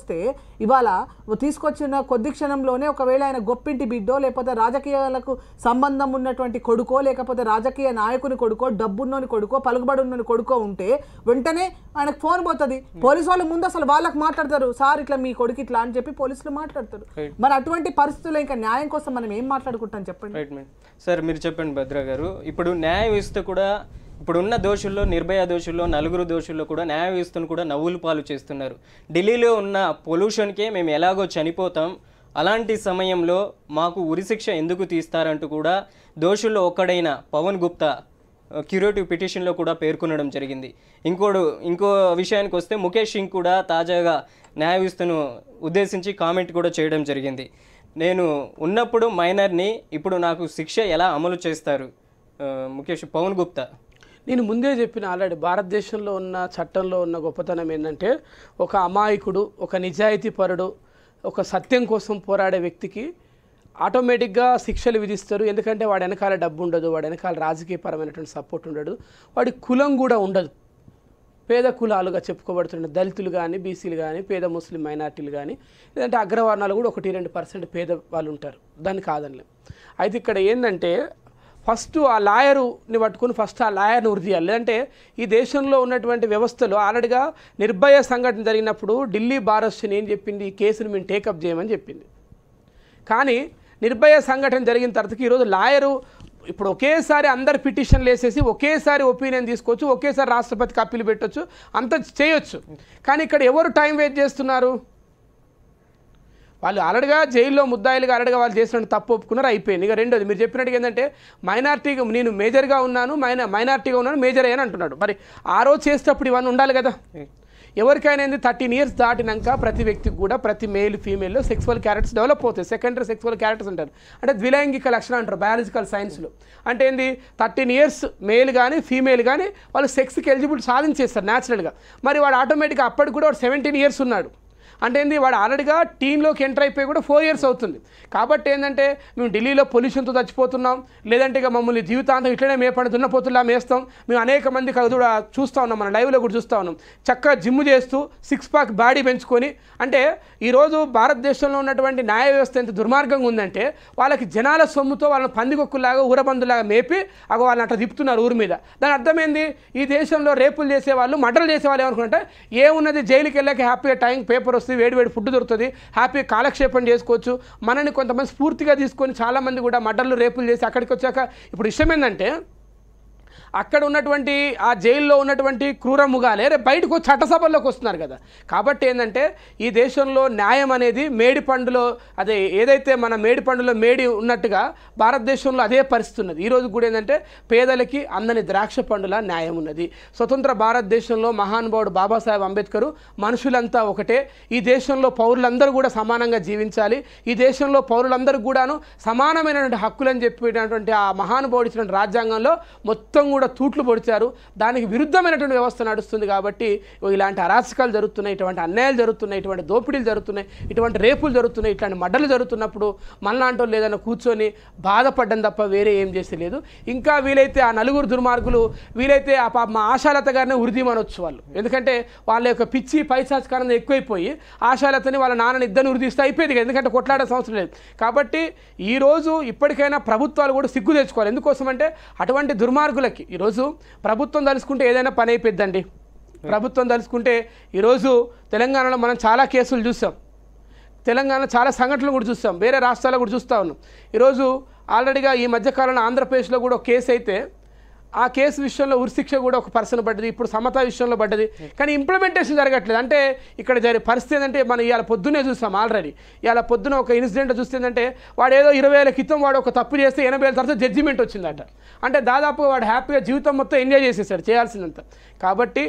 తీసుకొచ్చిన కొద్ది క్షణంలోనే ఒకవేళ ఆయన గొప్పింటి బిడ్డో లేకపోతే రాజకీయాలకు సంబంధం ఉన్నటువంటి కొడుకో లేకపోతే రాజకీయ నాయకుని కొడుకో డబ్బున్నోని కొడుకో పలుకుబడి ఉన్నోని కొడుకో ఉంటే వెంటనే ఆయనకు ఫోన్ పోతుంది. పోలీసు వాళ్ళు ముందు అసలు వాళ్ళకి మాట్లాడతారు, సార్ ఇట్లా మీ కొడుకు ఇట్లా అని చెప్పి పోలీసులు మాట్లాడతారు. మరి అటువంటి పరిస్థితుల్లో ఇంకా న్యాయం కోసం మనం ఏం మాట్లాడుకుంటాం చెప్పండి. సార్ మీరు చెప్పండి భద్ర గారు, ఇప్పుడు న్యాయ వ్యవస్థ కూడా ఇప్పుడున్న దోషుల్లో, నిర్భయ దోషుల్లో, 4 దోషుల్లో కూడా న్యాయ వ్యవస్థను కూడా నవ్వులు పాలు చేస్తున్నారు. ఢిల్లీలో ఉన్న పొల్యూషన్కే మేము ఎలాగో చనిపోతాం, అలాంటి సమయంలో మాకు ఉరిశిక్ష ఎందుకు తీస్తారంటూ కూడా దోషుల్లో ఒక్కడైన పవన్ గుప్తా క్యూరేటివ్ పిటిషన్లో కూడా పేర్కొనడం జరిగింది. ఇంకో విషయానికి వస్తే ముఖేష్ సింగ్ కూడా తాజాగా న్యాయ వ్యవస్థను ఉద్దేశించి కామెంట్ కూడా చేయడం జరిగింది. నేను ఉన్నప్పుడు మైనర్ని, ఇప్పుడు నాకు శిక్ష ఎలా అమలు చేస్తారు పవన్ గుప్తా? నేను ముందే చెప్పిన ఆల్రెడీ భారతదేశంలో ఉన్న చట్టంలో ఉన్న గొప్పతనం ఏంటంటే ఒక అమాయకుడు, ఒక నిజాయితీ పరుడు, ఒక సత్యం కోసం పోరాడే వ్యక్తికి ఆటోమేటిక్గా శిక్షలు విధిస్తారు. ఎందుకంటే వాడి వెనకాల డబ్బు ఉండదు, వాడి వెనకాల రాజకీయపరమైనటువంటి సపోర్ట్ ఉండదు, వాడి కులం కూడా ఉండదు. పేద కులాలుగా చెప్పుకోబడుతున్న దళితులు కానీ, బీసీలు కానీ, పేద ముస్లిం మైనార్టీలు కానీ, లేదంటే అగ్రవర్ణాలు కూడా 1-2% పేద వాళ్ళు ఉంటారు, దాన్ని కాదనిలే. అయితే ఇక్కడ ఏంటంటే ఫస్ట్ ఆ లాయరుని పట్టుకుని ఆ లాయర్ని ఉరిదీయాలి. లేదంటే ఈ దేశంలో ఉన్నటువంటి వ్యవస్థలో ఆల్రెడీగా నిర్భయ సంఘటన జరిగినప్పుడు ఢిల్లీ బార్ అసోసియేషన్ ఏం చెప్పింది? ఈ కేసును మేము టేకప్ చేయమని చెప్పింది. కానీ నిర్భయ సంఘటన జరిగిన తర్వాతకి ఈరోజు లాయరు ఇప్పుడు ఒకేసారి అందరు పిటిషన్లు వేసేసి ఒకేసారి ఒపీనియన్ తీసుకోవచ్చు, ఒకేసారి రాష్ట్రపతికి అప్పీలు పెట్టవచ్చు, అంత చేయొచ్చు. కానీ ఇక్కడ ఎవరు టైం వేస్ట్ చేస్తున్నారు? వాళ్ళు ఆల్రెడీగా జైల్లో ముద్దాయిలుగా ఆల్రెడీగా వాళ్ళు చేసిన తప్పు ఒప్పుకున్నారు, అయిపోయింది. ఇక రెండోది మీరు చెప్పినట్టుగా ఏంటంటే మైనార్టీగా నేను మేజర్గా ఉన్నాను, మైనార్టీగా ఉన్నాను, మేజర్ అయ్యాను అంటున్నాడు. మరి ఆ రోజు చేసేటప్పుడు ఇవన్నీ ఉండాలి కదా. ఎవరికైనా 13 years దాటినాక ప్రతి వ్యక్తికి కూడా ప్రతి మేల్ ఫీమేల్లో సెక్సువల్ క్యారెక్టర్స్ డెవలప్ అవుతాయి. సెకండరీ సెక్సువల్ క్యారెక్టర్స్ అంటారు, అంటే ద్విలైంగిక లక్షణం అంటారు బయాలజికల్ సైన్స్లో. అంటే ఏంది 13 years మేల్ కానీ ఫీమేల్ కానీ వాళ్ళు సెక్స్కి ఎలిజిబుల్ సాధించేస్తారు న్యాచురల్గా. మరి వాడు ఆటోమేటిక్గా అప్పటికి కూడా వాడు 17 years ఉన్నాడు. అంటే ఏంది వాడు ఆల్రెడీగా టీన్లోకి ఎంటర్ అయిపోయి కూడా 4 years అవుతుంది. కాబట్టి ఏంటంటే మేము ఢిల్లీలో పొల్యూషన్తో చచ్చిపోతున్నాం, లేదంటే ఇక మమ్మల్ని జీవితాంతం ఇట్లనే మేపడి దున్నపోతుల్లా మేస్తాం. మేము అనేక మందికి అది కూడా చూస్తూ ఉన్నాం, మన లైవ్లో కూడా చూస్తూ ఉన్నాం, చక్కగా జిమ్ చేస్తూ 6 pack బాడీ పెంచుకొని. అంటే ఈరోజు భారతదేశంలో ఉన్నటువంటి న్యాయ వ్యవస్థ ఎంత దుర్మార్గంగా ఉందంటే వాళ్ళకి జనాల సొమ్ముతో వాళ్ళని పందికొక్కులాగా ఊరబందులాగా మేపి వాళ్ళని అట్లా తిప్పుతున్నారు ఊరి మీద. దాని అర్థమైంది ఈ దేశంలో రేపులు చేసేవాళ్ళు, మర్డర్లు చేసేవాళ్ళు ఏమనుకుంటే ఏమున్నది, జైలుకి వెళ్ళాక హ్యాపీగా టైం పేపర్ వస్తుంది, వేడి ఫుడ్ దొరుకుతుంది, హ్యాపీగా కాలక్షేపం చేసుకోవచ్చు. మనని కొంతమంది స్ఫూర్తిగా తీసుకొని చాలామంది కూడా మర్డర్లు రేపులు చేసి అక్కడికి వచ్చాక ఇప్పుడు విషయం ఏంటంటే అక్కడ ఉన్నటువంటి ఆ జైల్లో ఉన్నటువంటి క్రూర మృగాలే రేపు బయటకు చట్టసభల్లోకి వస్తున్నారు కదా. కాబట్టి ఏంటంటే ఈ దేశంలో న్యాయం అనేది మేడి పండులో అదే ఏదైతే మన మేడి పండులో మేడి ఉన్నట్టుగా భారతదేశంలో అదే పరిస్థితి ఉన్నది. ఈరోజు కూడా ఏంటంటే పేదలకి అందని ద్రాక్ష పండుల న్యాయం ఉన్నది. స్వతంత్ర భారతదేశంలో మహానుభావుడు బాబాసాహెబ్ అంబేద్కర్ మనుషులంతా ఒకటే, ఈ దేశంలో పౌరులందరూ కూడా సమానంగా జీవించాలి, ఈ దేశంలో పౌరులందరూ కూడాను సమానమైనటువంటి హక్కులని చెప్పినటువంటి ఆ మహానుభావుడు ఇచ్చినటువంటి రాజ్యాంగంలో మొత్తం కూడా తూట్లు పొడిచారు. దానికి విరుద్ధమైనటువంటి వ్యవస్థ నడుస్తుంది. కాబట్టి ఇలాంటి అరాచకాలు జరుగుతున్నాయి, ఇటువంటి అన్యాయాలు జరుగుతున్నాయి, ఇటువంటి దోపిడీలు జరుగుతున్నాయి, ఇటువంటి రేపులు జరుగుతున్నాయి, ఇట్లాంటి మడ్డలు జరుగుతున్నప్పుడు మనలాంటి లేదన్నా కూర్చొని బాధపడ్డం తప్ప వేరే ఏం చేసి లేదు. ఇంకా వీలైతే ఆ నలుగురు దుర్మార్గులు వీలైతే ఆ పాప మా ఆశాలత గారిని ఉరిదీమనొచ్చు వాళ్ళు, ఎందుకంటే వాళ్ళ యొక్క పిచ్చి పైశాచికారం ఎక్కువైపోయి ఆశాలతని వాళ్ళ నాన్నని ఇద్దరిని ఉరిదీస్తే అయిపోయింది కదా, ఎందుకంటే కొట్లాడే సంవత్సరం లేదు. కాబట్టి ఈరోజు ఇప్పటికైనా ప్రభుత్వాలు కూడా సిగ్గు తెచ్చుకోవాలి. ఎందుకోసం అంటే అటువంటి దుర్మార్గులకి ఈరోజు ప్రభుత్వం తలుచుకుంటే ఏదైనా పని అయిపోద్దండి. ప్రభుత్వం తలుచుకుంటే ఈరోజు తెలంగాణలో మనం చాలా కేసులు చూసాం, తెలంగాణలో చాలా సంఘటనలు కూడా చూస్తాం, వేరే రాష్ట్రాల్లో కూడా చూస్తూ ఉన్నాం. ఈరోజు ఆల్రెడీగా ఈ మధ్యకాలంలో ఆంధ్రప్రదేశ్లో కూడా ఒక కేసు అయితే ఆ కేసు విషయంలో ఉరిశిక్ష కూడా ఒక పర్సన్ పడ్డది, ఇప్పుడు సమతా విషయంలో పడ్డది, కానీ ఇంప్లిమెంటేషన్ జరగట్లేదు. అంటే ఇక్కడ పరిస్థితి ఏంటంటే మనం ఇవాళ పొద్దునే చూస్తాం, ఆల్రెడీ ఇవాళ పొద్దున ఒక ఇన్సిడెంట్ చూస్తుందంటే వాడు ఏదో 20 ఏళ్ల క్రితం వాడు ఒక తప్పు చేస్తే 80 ఏళ్ళ తర్వాత జడ్జిమెంట్ వచ్చిందట. అంటే దాదాపుగా వాడు హ్యాపీగా జీవితం మొత్తం ఎంజాయ్ చేసేసాడు చేయాల్సినంత. కాబట్టి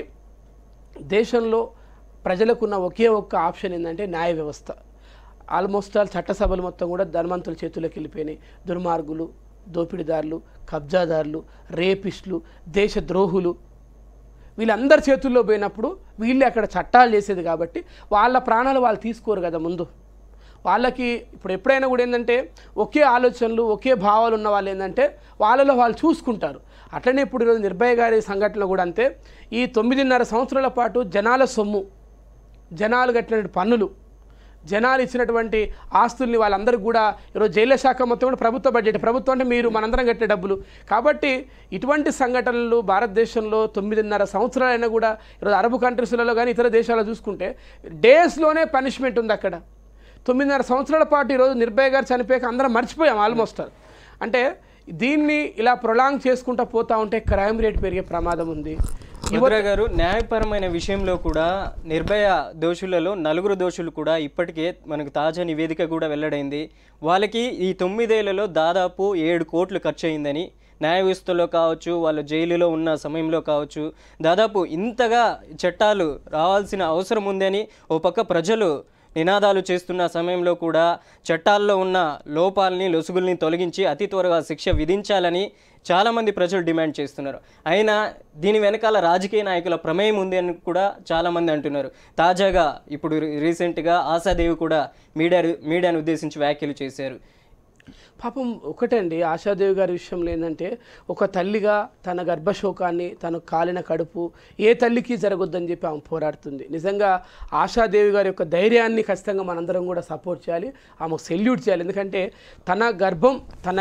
దేశంలో ప్రజలకున్న ఒకే ఒక్క ఆప్షన్ ఏంటంటే న్యాయ వ్యవస్థ. ఆల్మోస్ట్ ఆల్ చట్టసభలు మొత్తం కూడా ధనవంతుల చేతుల్లోకి వెళ్ళిపోయినాయి. దుర్మార్గులు, దోపిడీదారులు, కబ్జాదారులు, రేపిస్టులు, దేశద్రోహులు వీళ్ళందరి చేతుల్లో పోయినప్పుడు వీళ్ళే అక్కడ చట్టాలు చేసేది. కాబట్టి వాళ్ళ ప్రాణాలు వాళ్ళు తీసుకోరు కదా ముందు. వాళ్ళకి ఇప్పుడు ఎప్పుడైనా కూడా ఏంటంటే ఒకే ఆలోచనలు ఒకే భావాలు ఉన్న వాళ్ళు ఏంటంటే వాళ్ళలో వాళ్ళు చూసుకుంటారు. అట్లనే ఇప్పుడు ఈరోజు నిర్భయ గారి సంఘటన కూడా అంతే. ఈ 9.5 సంవత్సరాల పాటు జనాల సొమ్ము, జనాలు కట్టిన పన్నులు, జనాలు ఇచ్చినటువంటి ఆస్తుల్ని వాళ్ళందరికీ కూడా ఈరోజు జైళ్ల శాఖ మొత్తం కూడా ప్రభుత్వ బడ్జెట్, ప్రభుత్వం అంటే మీరు మనందరం కట్టే డబ్బులు. కాబట్టి ఇటువంటి సంఘటనలు భారతదేశంలో 9.5 సంవత్సరాలైనా కూడా ఈరోజు అరబ్ కంట్రీస్లలో కానీ ఇతర దేశాల్లో చూసుకుంటే డేస్లోనే పనిష్మెంట్ ఉంది. అక్కడ 9.5 సంవత్సరాల పాటు ఈరోజు నిర్భయ గారు చనిపోయాక అందరం మర్చిపోయాం ఆల్మోస్ట్. అంటే దీన్ని ఇలా ప్రొలాంగ్ చేసుకుంటూ పోతూ ఉంటే క్రైమ్ రేట్ పెరిగే ప్రమాదం ఉంది. యువత గారు న్యాయపరమైన విషయంలో కూడా నిర్భయ దోషులలో 4 దోషులు కూడా ఇప్పటికే మనకు తాజా నివేదిక కూడా వెల్లడైంది. వాళ్ళకి ఈ 9 ఏళ్లలో దాదాపు 7 కోట్లు ఖర్చు అయిందని, న్యాయ వ్యవస్థలో కావచ్చు, వాళ్ళు జైలులో ఉన్న సమయంలో కావచ్చు, దాదాపు ఇంతగా చట్టాలు రావాల్సిన అవసరం ఉందని ఓ పక్క ప్రజలు నినాదాలు చేస్తున్న సమయంలో కూడా చట్టాల్లో ఉన్న లోపాలని, లొసుగుల్ని తొలగించి అతి త్వరగా శిక్ష విధించాలని చాలామంది ప్రజలు డిమాండ్ చేస్తున్నారు. అయినా దీని వెనకాల రాజకీయ నాయకుల ప్రమేయం ఉంది అని కూడా చాలామంది అంటున్నారు. తాజాగా ఇప్పుడు రీసెంట్గా ఆశాదేవి కూడా మీడియాను ఉద్దేశించి వ్యాఖ్యలు చేశారు. పాపం ఒకటే అండి, ఆశాదేవి గారి విషయంలో ఏంటంటే ఒక తల్లిగా తన గర్భశోకాన్ని, తను కాలిన కడుపు ఏ తల్లికి జరగొద్దని చెప్పి ఆమె పోరాడుతుంది. నిజంగా ఆశాదేవి గారి యొక్క ధైర్యాన్ని ఖచ్చితంగా మనందరం కూడా సపోర్ట్ చేయాలి, ఆమె సెల్యూట్ చేయాలి. ఎందుకంటే తన గర్భం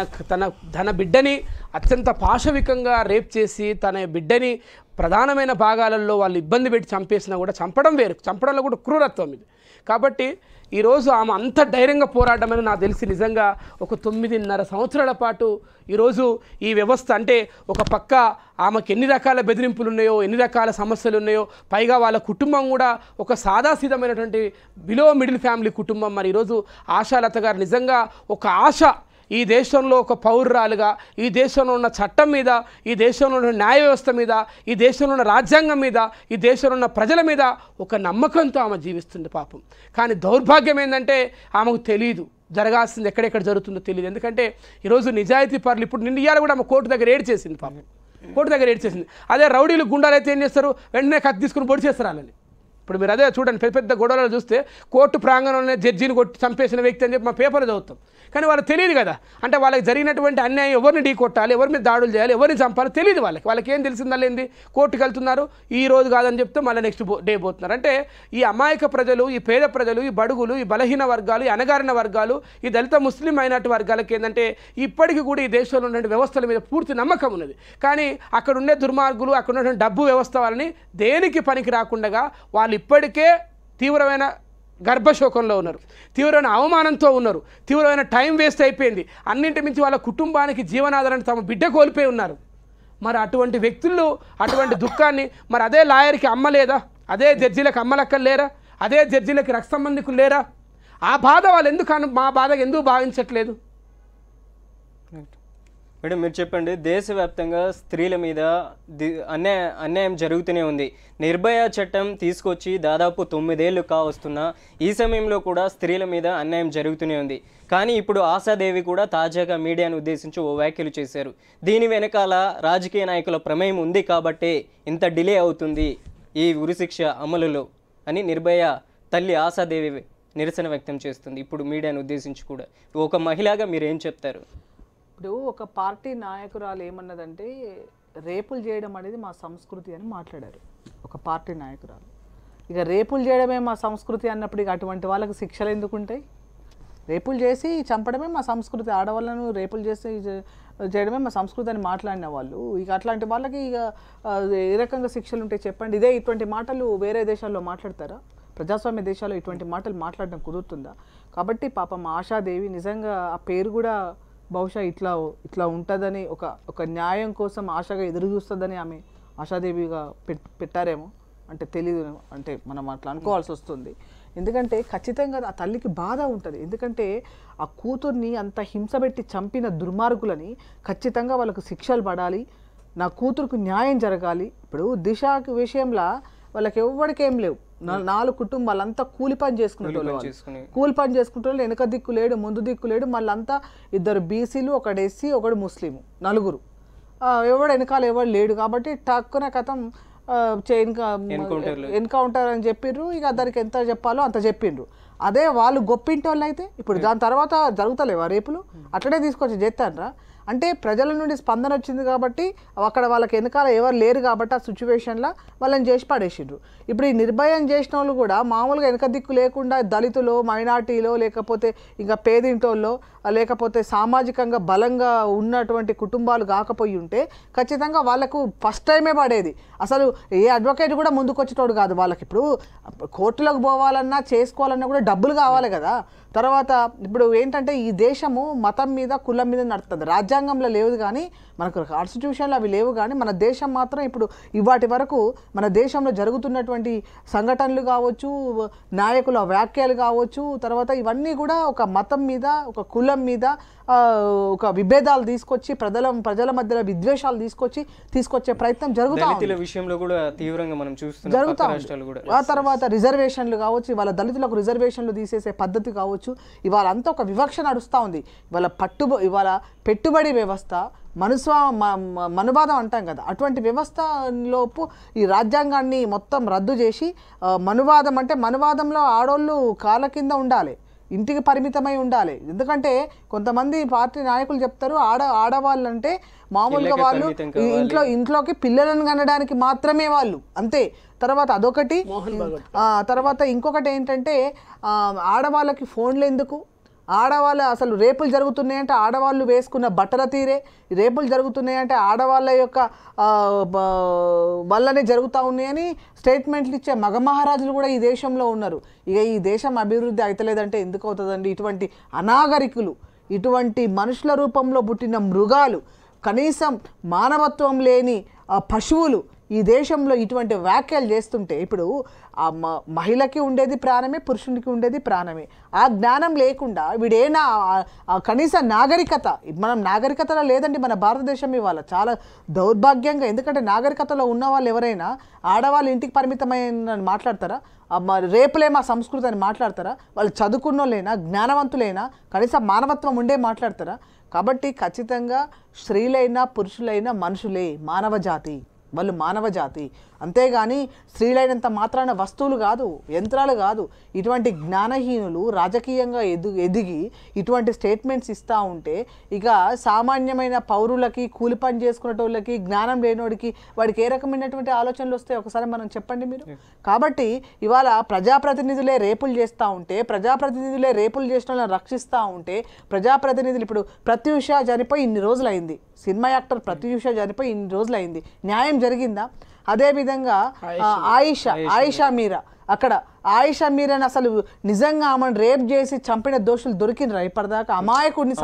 తన బిడ్డని అత్యంత పాశవికంగా రేప్ చేసి తన బిడ్డని ప్రధానమైన భాగాలలో వాళ్ళు ఇబ్బంది పెట్టి చంపేసినా కూడా చంపడం వేరు, చంపడంలో కూడా క్రూరత్వం ఇది. కాబట్టి ఈరోజు ఆమె అంత ధైర్యంగా పోరాడమని నాకు తెలిసి నిజంగా ఒక 9.5 సంవత్సరాల పాటు ఈరోజు ఈ వ్యవస్థ అంటే ఒక పక్క ఆమెకు ఎన్ని రకాల బెదిరింపులు ఉన్నాయో, ఎన్ని రకాల సమస్యలు ఉన్నాయో, పైగా వాళ్ళ కుటుంబం కూడా ఒక సాదాసీదమైనటువంటి బిలో మిడిల్ ఫ్యామిలీ కుటుంబం. మరి ఈరోజు ఆశాలత గారు నిజంగా ఒక ఆశ, ఈ దేశంలో ఒక పౌరురాలుగా, ఈ దేశంలో ఉన్న చట్టం మీద, ఈ దేశంలో ఉన్న న్యాయ వ్యవస్థ మీద, ఈ దేశంలో ఉన్న రాజ్యాంగం మీద, ఈ దేశంలో ఉన్న ప్రజల మీద ఒక నమ్మకంతో ఆమె జీవిస్తుంది పాపం. కానీ దౌర్భాగ్యం ఏంటంటే ఆమెకు తెలియదు జరగాల్సింది ఎక్కడెక్కడ జరుగుతుందో తెలియదు. ఎందుకంటే ఈరోజు నిజాయితీ పరులు ఇప్పుడు నిన్న ఇయ్యాల కూడా ఆమె కోర్టు దగ్గర ఏడ్చేసింది పాపం, కోర్టు దగ్గర ఏడ్చేసింది. అదే రౌడీలు గుండాలు అయితే ఏం చేస్తారు, వెంటనే కత్తి తీసుకుని పొడి చేస్తారు వాళ్ళని. ఇప్పుడు మీరు అదే చూడండి, పెద్ద పెద్ద గొడవలు చూస్తే కోర్టు ప్రాంగణంలోనే జడ్జిని కొట్టి చంపేసిన వ్యక్తి అని చెప్పి మా పేపర్లు చదువుతాం. కానీ వాళ్ళకి తెలియదు కదా, అంటే వాళ్ళకి జరిగినటువంటి అన్యాయం ఎవరిని ఢీ కొట్టాలి, ఎవరి మీద దాడులు చేయాలి, ఎవరిని చంపాలి తెలియదు వాళ్ళకి ఏం తెలిసిందా ఏంది, కోర్టుకు వెళ్తున్నారు, ఈ రోజు కాదని చెప్తే మళ్ళీ నెక్స్ట్ డే పోతున్నారు. అంటే ఈ అమాయక ప్రజలు, ఈ పేద ప్రజలు, ఈ బడుగులు, ఈ బలహీన వర్గాలు, ఈ అణగారిన వర్గాలు, ఈ దళిత ముస్లిం మైనార్టీ వర్గాలకి ఏంటంటే ఇప్పటికీ కూడా ఈ దేశంలో ఉన్న వ్యవస్థల మీద పూర్తి నమ్మకం ఉన్నది. కానీ అక్కడ ఉండే దుర్మార్గులు, అక్కడ ఉన్నటువంటి డబ్బు వ్యవస్థ వాళ్ళని దేనికి పనికి రాకుండా వాళ్ళు ఇప్పటికే తీవ్రమైన గర్భశోకంలో ఉన్నారు, తీవ్రమైన అవమానంతో ఉన్నారు, తీవ్రమైన టైం వేస్ట్ అయిపోయింది, అన్నింటి మించి వాళ్ళ కుటుంబానికి జీవనాధారాన్ని తమ బిడ్డ కోల్పోయి ఉన్నారు. మరి అటువంటి వ్యక్తులు అటువంటి దుఃఖాన్ని మరి అదే లాయర్కి అమ్మలేదా, అదే జడ్జీలకు అమ్మలక్కర్లేరా, అదే జడ్జీలకి రక్త సంబంధికులు లేరా? ఆ బాధ వాళ్ళు ఎందుకు మా బాధ ఎందుకు భావించట్లేదు? మేడం మీరు చెప్పండి, దేశవ్యాప్తంగా స్త్రీల మీద అన్యాయం జరుగుతూనే ఉంది. నిర్భయ చట్టం తీసుకొచ్చి దాదాపు 9 ఏళ్ళు కావస్తున్నా ఈ సమయంలో కూడా స్త్రీల మీద అన్యాయం జరుగుతూనే ఉంది. కానీ ఇప్పుడు ఆశాదేవి కూడా తాజాగా మీడియాను ఉద్దేశించి ఓ వ్యాఖ్యలు చేశారు. దీని వెనకాల రాజకీయ నాయకుల ప్రమేయం ఉంది కాబట్టే ఇంత డిలే అవుతుంది ఈ ఉరిశిక్ష అమలులో అని నిర్భయ తల్లి ఆశాదేవి నిరసన వ్యక్తం చేస్తుంది. ఇప్పుడు మీడియాను ఉద్దేశించి కూడా ఒక మహిళగా మీరు ఏం చెప్తారు? ఇప్పుడు ఒక పార్టీ నాయకురాలు ఏమన్నదంటే రేపులు చేయడం అనేది మా సంస్కృతి అని మాట్లాడారు ఒక పార్టీ నాయకురాలు. ఇక రేపులు చేయడమే మా సంస్కృతి అన్నప్పుడు ఇక అటువంటి వాళ్ళకి శిక్షలు ఎందుకు ఉంటాయి? రేపులు చేసి చంపడమే మా సంస్కృతి, ఆడవాళ్ళను రేపులు చేసి చేయడమే మా సంస్కృతి అని మాట్లాడిన వాళ్ళు ఇక అట్లాంటి వాళ్ళకి ఇక ఏ రకంగా శిక్షలు ఉంటాయి చెప్పండి? ఇటువంటి మాటలు వేరే దేశాల్లో మాట్లాడతారా? ప్రజాస్వామ్య దేశాల్లో ఇటువంటి మాటలు మాట్లాడడం కుదురుతుందా? కాబట్టి పాపం ఆశాదేవి నిజంగా ఆ పేరు కూడా బహుశా ఇట్లా ఉంటుందని ఒక న్యాయం కోసం ఆశగా ఎదురు చూస్తుందని ఆమె ఆశాదేవిగా పెట్టారేమో, అంటే తెలియదు, అంటే మనం అట్లా అనుకోవాల్సి వస్తుంది. ఎందుకంటే ఖచ్చితంగా ఆ తల్లికి బాధ ఉంటుంది. ఎందుకంటే ఆ కూతుర్ని అంత హింసపెట్టి చంపిన దుర్మార్గులని ఖచ్చితంగా వాళ్ళకు శిక్షలు పడాలి, నా కూతురుకు న్యాయం జరగాలి. ఇప్పుడు దిశ విషయంలో వాళ్ళకి ఎవరికి ఏం లేవు, 4 కుటుంబాలంతా కూలి పని చేసుకుంటే వెనక దిక్కు లేడు, ముందు దిక్కు లేడు, మళ్ళంతా 2 బీసీలు, 1 ఎస్సీ, 1 ముస్లిము, 4 ఎవడు వెనకాల ఎవడు లేడు. కాబట్టి టక్కున కథం ఎన్కౌంటర్ అని చెప్పిర్రు. ఇక దానికి ఎంత చెప్పాలో అంత చెప్పిండ్రు. అదే వాళ్ళు గొప్పింటోళ్ళు అయితే ఇప్పుడు దాని తర్వాత జరుగుతలేవా రేపులు? అట్లనే తీసుకొచ్చి చేస్తానరా? అంటే ప్రజల నుండి స్పందన వచ్చింది కాబట్టి అక్కడ వాళ్ళకి వెనకాల ఎవరు లేరు కాబట్టి ఆ సిచ్యువేషన్లో వాళ్ళని చేసి పడేసిండ్రు. ఇప్పుడు ఈ నిర్భయం చేసిన వాళ్ళు కూడా మామూలుగా వెనక దిక్కు లేకుండా దళితులు, మైనార్టీలో, లేకపోతే ఇంకా పేదింటోళ్ళో, లేకపోతే సామాజికంగా బలంగా ఉన్నటువంటి కుటుంబాలు కాకపోయి ఉంటే ఖచ్చితంగా వాళ్ళకు ఫస్ట్ టైమే పడేది. అసలు ఏ అడ్వకేట్ కూడా ముందుకు వచ్చేటోడు కాదు. వాళ్ళకి ఇప్పుడు కోర్టులకు పోవాలన్నా చేసుకోవాలన్నా కూడా డబ్బులు కావాలి కదా. తర్వాత ఇప్పుడు ఏంటంటే ఈ దేశము మతం మీద, కులం మీద నడుస్తుంది. రాజ్యాంగంలో లేవు కానీ, మనకు కాన్స్టిట్యూషన్లో అవి లేవు కానీ, మన దేశం మాత్రం ఇప్పుడు ఇవాటి వరకు మన దేశంలో జరుగుతున్నటువంటి సంఘటనలు కావచ్చు, నాయకుల వ్యాఖ్యలు కావచ్చు, తర్వాత ఇవన్నీ కూడా ఒక మతం మీద, ఒక కులం మీద ఒక విభేదాలు తీసుకొచ్చి ప్రజల మధ్యలో విద్వేషాలు తీసుకొచ్చే ప్రయత్నం జరుగుతా ఉంది. ఆ తర్వాత రిజర్వేషన్లు కావచ్చు, ఇవాళ దళితులకు రిజర్వేషన్లు తీసేసే పద్ధతి కావచ్చు, ఇవాళ అంతా ఒక వివక్ష నడుస్తూ ఉంది. ఇవాళ పెట్టుబడి వ్యవస్థ, మనువాదం అంటాం కదా, అటువంటి వ్యవస్థలోపు ఈ రాజ్యాంగాన్ని మొత్తం రద్దు చేసి మనువాదం అంటే మనువాదంలో ఆడోళ్ళు కాళ్ళ కింద ఉండాలి, ఇంటికి పరిమితమై ఉండాలి. ఎందుకంటే కొంతమంది పార్టీ నాయకులు చెప్తారు ఆడవాళ్ళు అంటే మామూలుగా వాళ్ళు ఇంట్లోకి పిల్లలను కనడానికి మాత్రమే వాళ్ళు, అంతే. తర్వాత అదొకటి. తర్వాత ఇంకొకటి ఏంటంటే ఆడవాళ్ళకి ఫోన్లు ఎందుకు, ఆడవాళ్ళు అసలు రేపులు జరుగుతున్నాయంటే ఆడవాళ్ళు వేసుకున్న బట్టల తీరే, రేపులు జరుగుతున్నాయంటే ఆడవాళ్ళ యొక్క వల్లనే జరుగుతూ ఉన్నాయని స్టేట్మెంట్లు ఇచ్చే మగ మహారాజులు కూడా ఈ దేశంలో ఉన్నారు. ఇక ఈ దేశం అభివృద్ధి అవుతలేదంటే ఎందుకు అవుతుందండి? ఇటువంటి అనాగరికులు, ఇటువంటి మనుషుల రూపంలో పుట్టిన మృగాలు, కనీసం మానవత్వం లేని పశువులు ఈ దేశంలో ఇటువంటి వ్యాఖ్యలు చేస్తుంటే ఇప్పుడు ఆ మహిళకి ఉండేది ప్రాణమే, పురుషునికి ఉండేది ప్రాణమే. ఆ జ్ఞానం లేకుండా వీడేనా కనీస నాగరికత, మనం నాగరికతలో లేదండి మన భారతదేశం ఇవాళ చాలా దౌర్భాగ్యంగా. ఎందుకంటే నాగరికతలో ఉన్న వాళ్ళు ఎవరైనా ఆడవాళ్ళు ఇంటికి పరిమితమైన మాట్లాడతారా? రేపులే మా సంస్కృతి అని మాట్లాడతారా? వాళ్ళు చదువుకున్నోళ్ళైనా, జ్ఞానవంతులైనా, కనీసం మానవత్వం ఉండే మాట్లాడతారా? కాబట్టి ఖచ్చితంగా స్త్రీలైనా పురుషులైనా మనుషులే, మానవ జాతి, వాళ్ళు మానవ జాతి. అంతేగాని స్త్రీలైనంత మాత్రాన వస్తువులు కాదు, యంత్రాలు కాదు. ఇటువంటి జ్ఞానహీనులు రాజకీయంగా ఎదిగి ఇటువంటి స్టేట్మెంట్స్ ఇస్తూ ఉంటే ఇక సామాన్యమైన పౌరులకి, కూలి పని చేసుకునేటోళ్ళకి, జ్ఞానం లేనోడికి వాడికి ఏ రకమైనటువంటి ఆలోచనలు వస్తాయి ఒకసారి మనం చెప్పండి మీరు. కాబట్టి ఇవాళ ప్రజాప్రతినిధులే రేపులు చేస్తూ ఉంటే, ప్రజాప్రతినిధులే రేపులు చేసిన వాళ్ళని రక్షిస్తూ ఉంటే, ప్రజాప్రతినిధులు ఇప్పుడు ప్రత్యూష చనిపోయి ఇన్ని రోజులైంది, సినిమా యాక్టర్ ప్రత్యూష చనిపోయి ఇన్ని రోజులైంది, న్యాయం జరిగిందా? అదేవిధంగా ఆయిషా మీరా, అక్కడ ఆయిషా మీరాని అసలు నిజంగా ఆమెను రేప్ చేసి చంపిన దోషులు దొరికినరా ఇప్పటిదాకా? అమాయకుడిని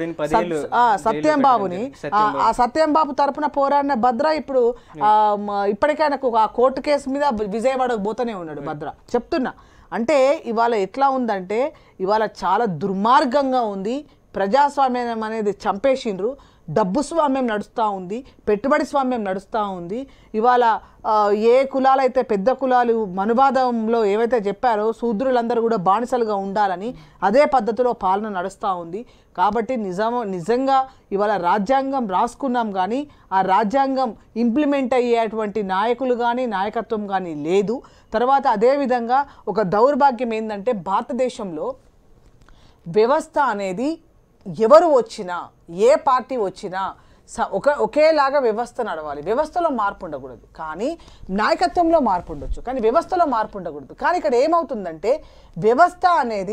సత్యం బాబుని, ఆ సత్యం బాబు తరపున పోరాడిన భద్ర ఇప్పుడు ఇప్పటికే ఆయనకు ఆ కోర్టు కేసు మీద విజయవాడకు పోతూనే ఉన్నాడు భద్ర. చెప్తున్నా అంటే ఇవాళ ఎట్లా ఉందంటే ఇవాళ చాలా దుర్మార్గంగా ఉంది. ప్రజాస్వామ్యం అనేది చంపేసిండ్రు, డబ్బు స్వామ్యం నడుస్తూ ఉంది, పెట్టుబడి స్వామ్యం నడుస్తూ ఉంది. ఇవాళ ఏ కులాలైతే పెద్ద కులాలు మనువాదంలో ఏవైతే చెప్పారో శూద్రులందరూ కూడా బానిసలుగా ఉండాలని అదే పద్ధతిలో పాలన నడుస్తూ ఉంది. కాబట్టి నిజంగా ఇవాళ రాజ్యాంగం రాసుకున్నాం కానీ ఆ రాజ్యాంగం ఇంప్లిమెంట్ అయ్యేటువంటి నాయకులు కానీ నాయకత్వం కానీ లేదు. తర్వాత అదేవిధంగా ఒక దౌర్భాగ్యం ఏంటంటే భారతదేశంలో వ్యవస్థ అనేది ఎవరు వచ్చినా ఏ పార్టీ వచ్చినా ఒకేలాగా వ్యవస్థ నడవాలి. వ్యవస్థలో మార్పు ఉండకూడదు, కానీ నాయకత్వంలో మార్పు ఉండొచ్చు, కానీ వ్యవస్థలో మార్పు ఉండకూడదు. కానీ ఇక్కడ ఏమవుతుందంటే వ్యవస్థ అనేది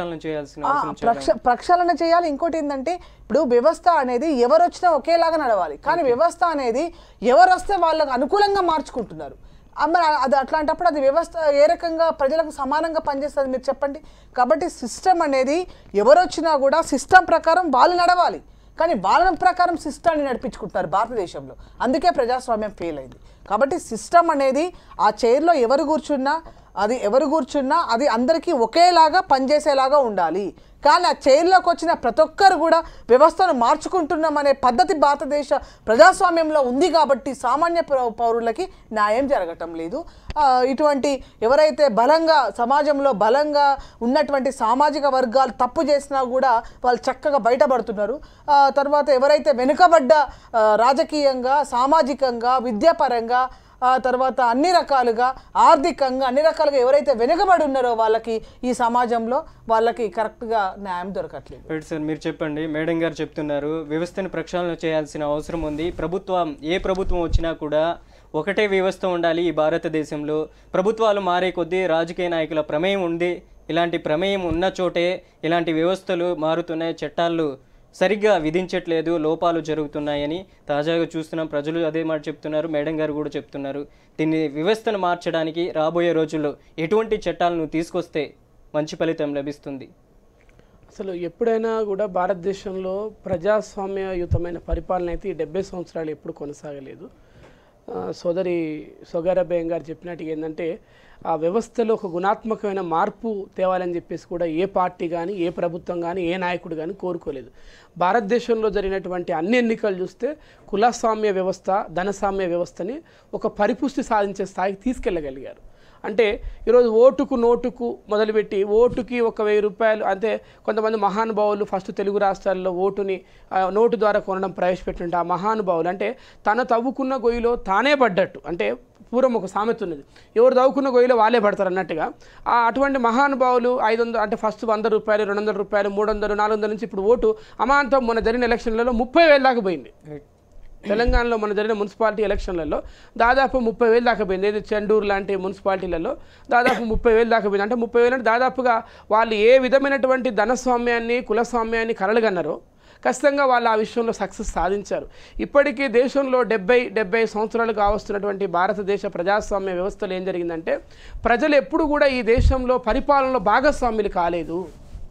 ప్రక్షాళన చేయాలి. ఇంకోటి ఏంటంటే ఇప్పుడు వ్యవస్థ అనేది ఎవరు వచ్చినా ఒకేలాగా నడవాలి, కానీ వ్యవస్థ అనేది ఎవరు వస్తే వాళ్ళకు అనుకూలంగా మార్చుకుంటున్నారు. మరి అది అట్లాంటప్పుడు అది వ్యవస్థ ఏ రకంగా ప్రజలకు సమానంగా పనిచేస్తుంది మీరు చెప్పండి. కాబట్టి సిస్టమ్ అనేది ఎవరు వచ్చినా కూడా సిస్టమ్ ప్రకారం వాళ్ళు నడవాలి, కానీ వాళ్ళ ప్రకారం సిస్టాన్ని నడిపించుకుంటారు భారతదేశంలో. అందుకే ప్రజాస్వామ్యం ఫెయిల్ అయింది. కాబట్టి సిస్టమ్ అనేది ఆ చైర్లో ఎవరు కూర్చున్నా అది అందరికీ ఒకేలాగా పనిచేసేలాగా ఉండాలి. కానీ ఆ చైర్లోకి వచ్చిన ప్రతి ఒక్కరు కూడా వ్యవస్థను మార్చుకుంటున్నామనే పద్ధతి భారతదేశ ప్రజాస్వామ్యంలో ఉంది. కాబట్టి సామాన్య పౌరులకి న్యాయం జరగటం లేదు. ఇటువంటి ఎవరైతే సమాజంలో బలంగా ఉన్నటువంటి సామాజిక వర్గాలు తప్పు చేసినా కూడా వాళ్ళు చక్కగా బయటపడుతున్నారు. తర్వాత ఎవరైతే వెనుకబడ్డ రాజకీయంగా, సామాజికంగా, విద్యాపరంగా, తర్వాత అన్ని రకాలుగా ఆర్థికంగా అన్ని రకాలుగా ఎవరైతే వెనుకబడి ఉన్నారో వాళ్ళకి ఈ సమాజంలో వాళ్ళకి కరెక్ట్గా న్యాయం దొరకట్లేదు. రైట్ సార్, మీరు చెప్పండి. మేడం గారు చెప్తున్నారు వ్యవస్థను ప్రక్షాళన చేయాల్సిన అవసరం ఉంది. ఏ ప్రభుత్వం వచ్చినా కూడా ఒకటే వ్యవస్థ ఉండాలి ఈ భారతదేశంలో. ప్రభుత్వాలు మారే కొద్దీ రాజకీయ నాయకుల ప్రమేయం ఉంది. ఇలాంటి ప్రమేయం ఉన్న చోటే ఇలాంటి వ్యవస్థలు మారుతున్నాయి, చట్టాలు సరిగ్గా విధించట్లేదు, లోపాలు జరుగుతున్నాయని తాజాగా చూస్తున్నాం. ప్రజలు అదే మాట చెప్తున్నారు, మేడం గారు కూడా చెప్తున్నారు. దీన్ని వ్యవస్థను మార్చడానికి రాబోయే రోజుల్లో ఎటువంటి చట్టాలను తీసుకొస్తే మంచి ఫలితం లభిస్తుంది? అసలు ఎప్పుడైనా కూడా భారతదేశంలో ప్రజాస్వామ్యయుతమైన పరిపాలన అయితే ఈ 70 సంవత్సరాలు ఎప్పుడు కొనసాగలేదు. సోదరి సొగారబేయం గారు చెప్పినట్టుగా ఏంటంటే ఆ వ్యవస్థలో ఒక గుణాత్మకమైన మార్పు తేవాలని చెప్పేసి కూడా ఏ పార్టీ కానీ ఏ ప్రభుత్వం కానీ ఏ నాయకుడు కానీ కోరుకోలేదు. భారతదేశంలో జరిగినటువంటి అన్ని ఎన్నికలు చూస్తే కులస్వామ్య వ్యవస్థ, ధనస్వామ్య వ్యవస్థని ఒక పరిపుష్టి సాధించే స్థాయికి తీసుకెళ్ళగలిగారు. అంటే ఈరోజు ఓటుకు నోటుకు మొదలుపెట్టి ఓటుకి 1,000 రూపాయలు, అంటే కొంతమంది మహానుభావులు ఫస్ట్ తెలుగు రాష్ట్రాల్లో నోటు ద్వారా కొనడం ప్రవేశపెట్టినట్టు ఆ మహానుభావులు అంటే తన తవ్వుకున్న గొయ్యిలో తానే పడ్డట్టు. అంటే పూర్వం ఒక సామెత ఉన్నది, ఎవరు తవ్వుకున్న గొయ్యిలో వాళ్ళే పడతారు అన్నట్టుగా. అటువంటి మహానుభావులు 500 అంటే ఫస్ట్ 100 రూపాయలు, 200 రూపాయలు, 300, 400 నుంచి ఇప్పుడు ఓటు అమాంతం మొన్న జరిగిన ఎలక్షన్లలో 30,000 దాకా పోయింది. తెలంగాణలో మన జరిగిన మున్సిపాలిటీ ఎలక్షన్లలో దాదాపు 30,000 దాకా పోయింది. ఏది చెండూరు లాంటి మున్సిపాలిటీలలో దాదాపు 30,000 దాకా పోయింది. అంటే 30,000 అంటే దాదాపుగా వాళ్ళు ఏ విధమైనటువంటి ధనస్వామ్యాన్ని, కులస్వామ్యాన్ని కలలుగన్నారో ఖచ్చితంగా వాళ్ళు ఆ విషయంలో సక్సెస్ సాధించారు. ఇప్పటికీ దేశంలో 70 సంవత్సరాలు కావస్తున్నటువంటి భారతదేశ ప్రజాస్వామ్య వ్యవస్థలో ఏం జరిగిందంటే ప్రజలు ఎప్పుడు కూడా ఈ దేశంలో పరిపాలనలో భాగస్వామ్యులు కాలేదు.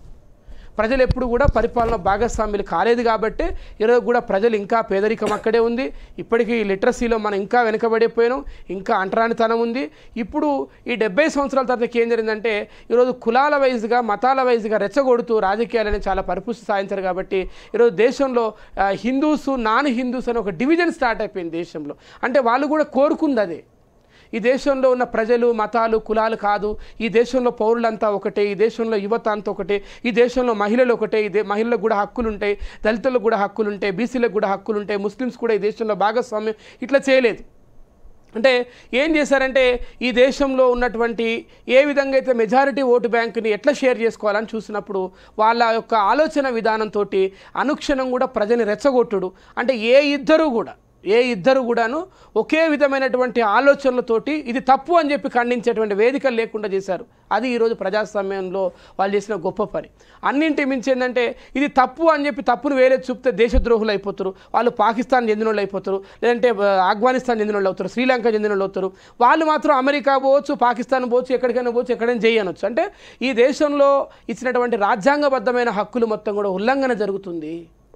ప్రజలు ఎప్పుడు కూడా పరిపాలన భాగస్వామ్యులు కాలేదు. కాబట్టి ఈరోజు కూడా ప్రజలు ఇంకా పేదరికం అక్కడే ఉంది. ఇప్పటికీ లిటరసీలో మనం ఇంకా వెనుకబడిపోయాం, ఇంకా అంటరానితనం ఉంది. ఇప్పుడు ఈ 70 సంవత్సరాల తర్వాత ఏం జరిగిందంటే ఈరోజు కులాల వైజ్గా, మతాల వైజ్గా రెచ్చగొడుతూ రాజకీయాలని చాలా పరిపుష్టి సాధించారు. కాబట్టి ఈరోజు దేశంలో హిందూస్, నాన్ హిందూస్ అని ఒక డివిజన్ స్టార్ట్ అయిపోయింది దేశంలో. అంటే వాళ్ళు కూడా కోరుకుంది అదే. ఈ దేశంలో ఉన్న ప్రజలు, మతాలు, కులాలు కాదు, ఈ దేశంలో పౌరులంతా ఒకటే, ఈ దేశంలో యువత అంతా ఒకటే, ఈ దేశంలో మహిళలు ఒకటే, మహిళలకు కూడా హక్కులు ఉంటాయి, దళితులకు కూడా హక్కులు ఉంటాయి, బీసీలకు కూడా హక్కులు ఉంటాయి, ముస్లిమ్స్ కూడా ఈ దేశంలో భాగస్వామ్యం ఇట్లా చేయలేదు. అంటే ఏం చేశారంటే ఈ దేశంలో ఉన్నటువంటి ఏ విధంగా అయితే మెజారిటీ ఓటు బ్యాంకుని ఎట్లా షేర్ చేసుకోవాలని చూసినప్పుడు వాళ్ళ యొక్క ఆలోచన విధానంతో అనుక్షణం కూడా ప్రజని రెచ్చగొట్టుడు. అంటే ఏ ఇద్దరు కూడా ఇద్దరు కూడాను ఒకే విధమైనటువంటి ఆలోచనలతోటి ఇది తప్పు అని చెప్పి ఖండించేటువంటి వేదికలు లేకుండా చేశారు. అది ఈరోజు ప్రజాస్వామ్యంలో వాళ్ళు చేసిన గొప్ప పని. అన్నింటి మించి ఏంటంటే ఇది తప్పు అని చెప్పి తప్పును వేరే చూపితే దేశద్రోహులు అయిపోతారు, వాళ్ళు పాకిస్తాన్ చెందిన వాళ్ళు అయిపోతారు, లేదంటే ఆఫ్ఘనిస్తాన్ చెందిన వాళ్ళు అవుతారు, శ్రీలంక చెందిన వాళ్ళు అవుతారు. వాళ్ళు మాత్రం అమెరికా పోవచ్చు, పాకిస్తాన్ పోవచ్చు, ఎక్కడికైనా పోవచ్చు, ఎక్కడైనా చేయనొచ్చు. అంటే ఈ దేశంలో ఇచ్చినటువంటి రాజ్యాంగబద్ధమైన హక్కులు మొత్తం కూడా ఉల్లంఘన జరుగుతుంది.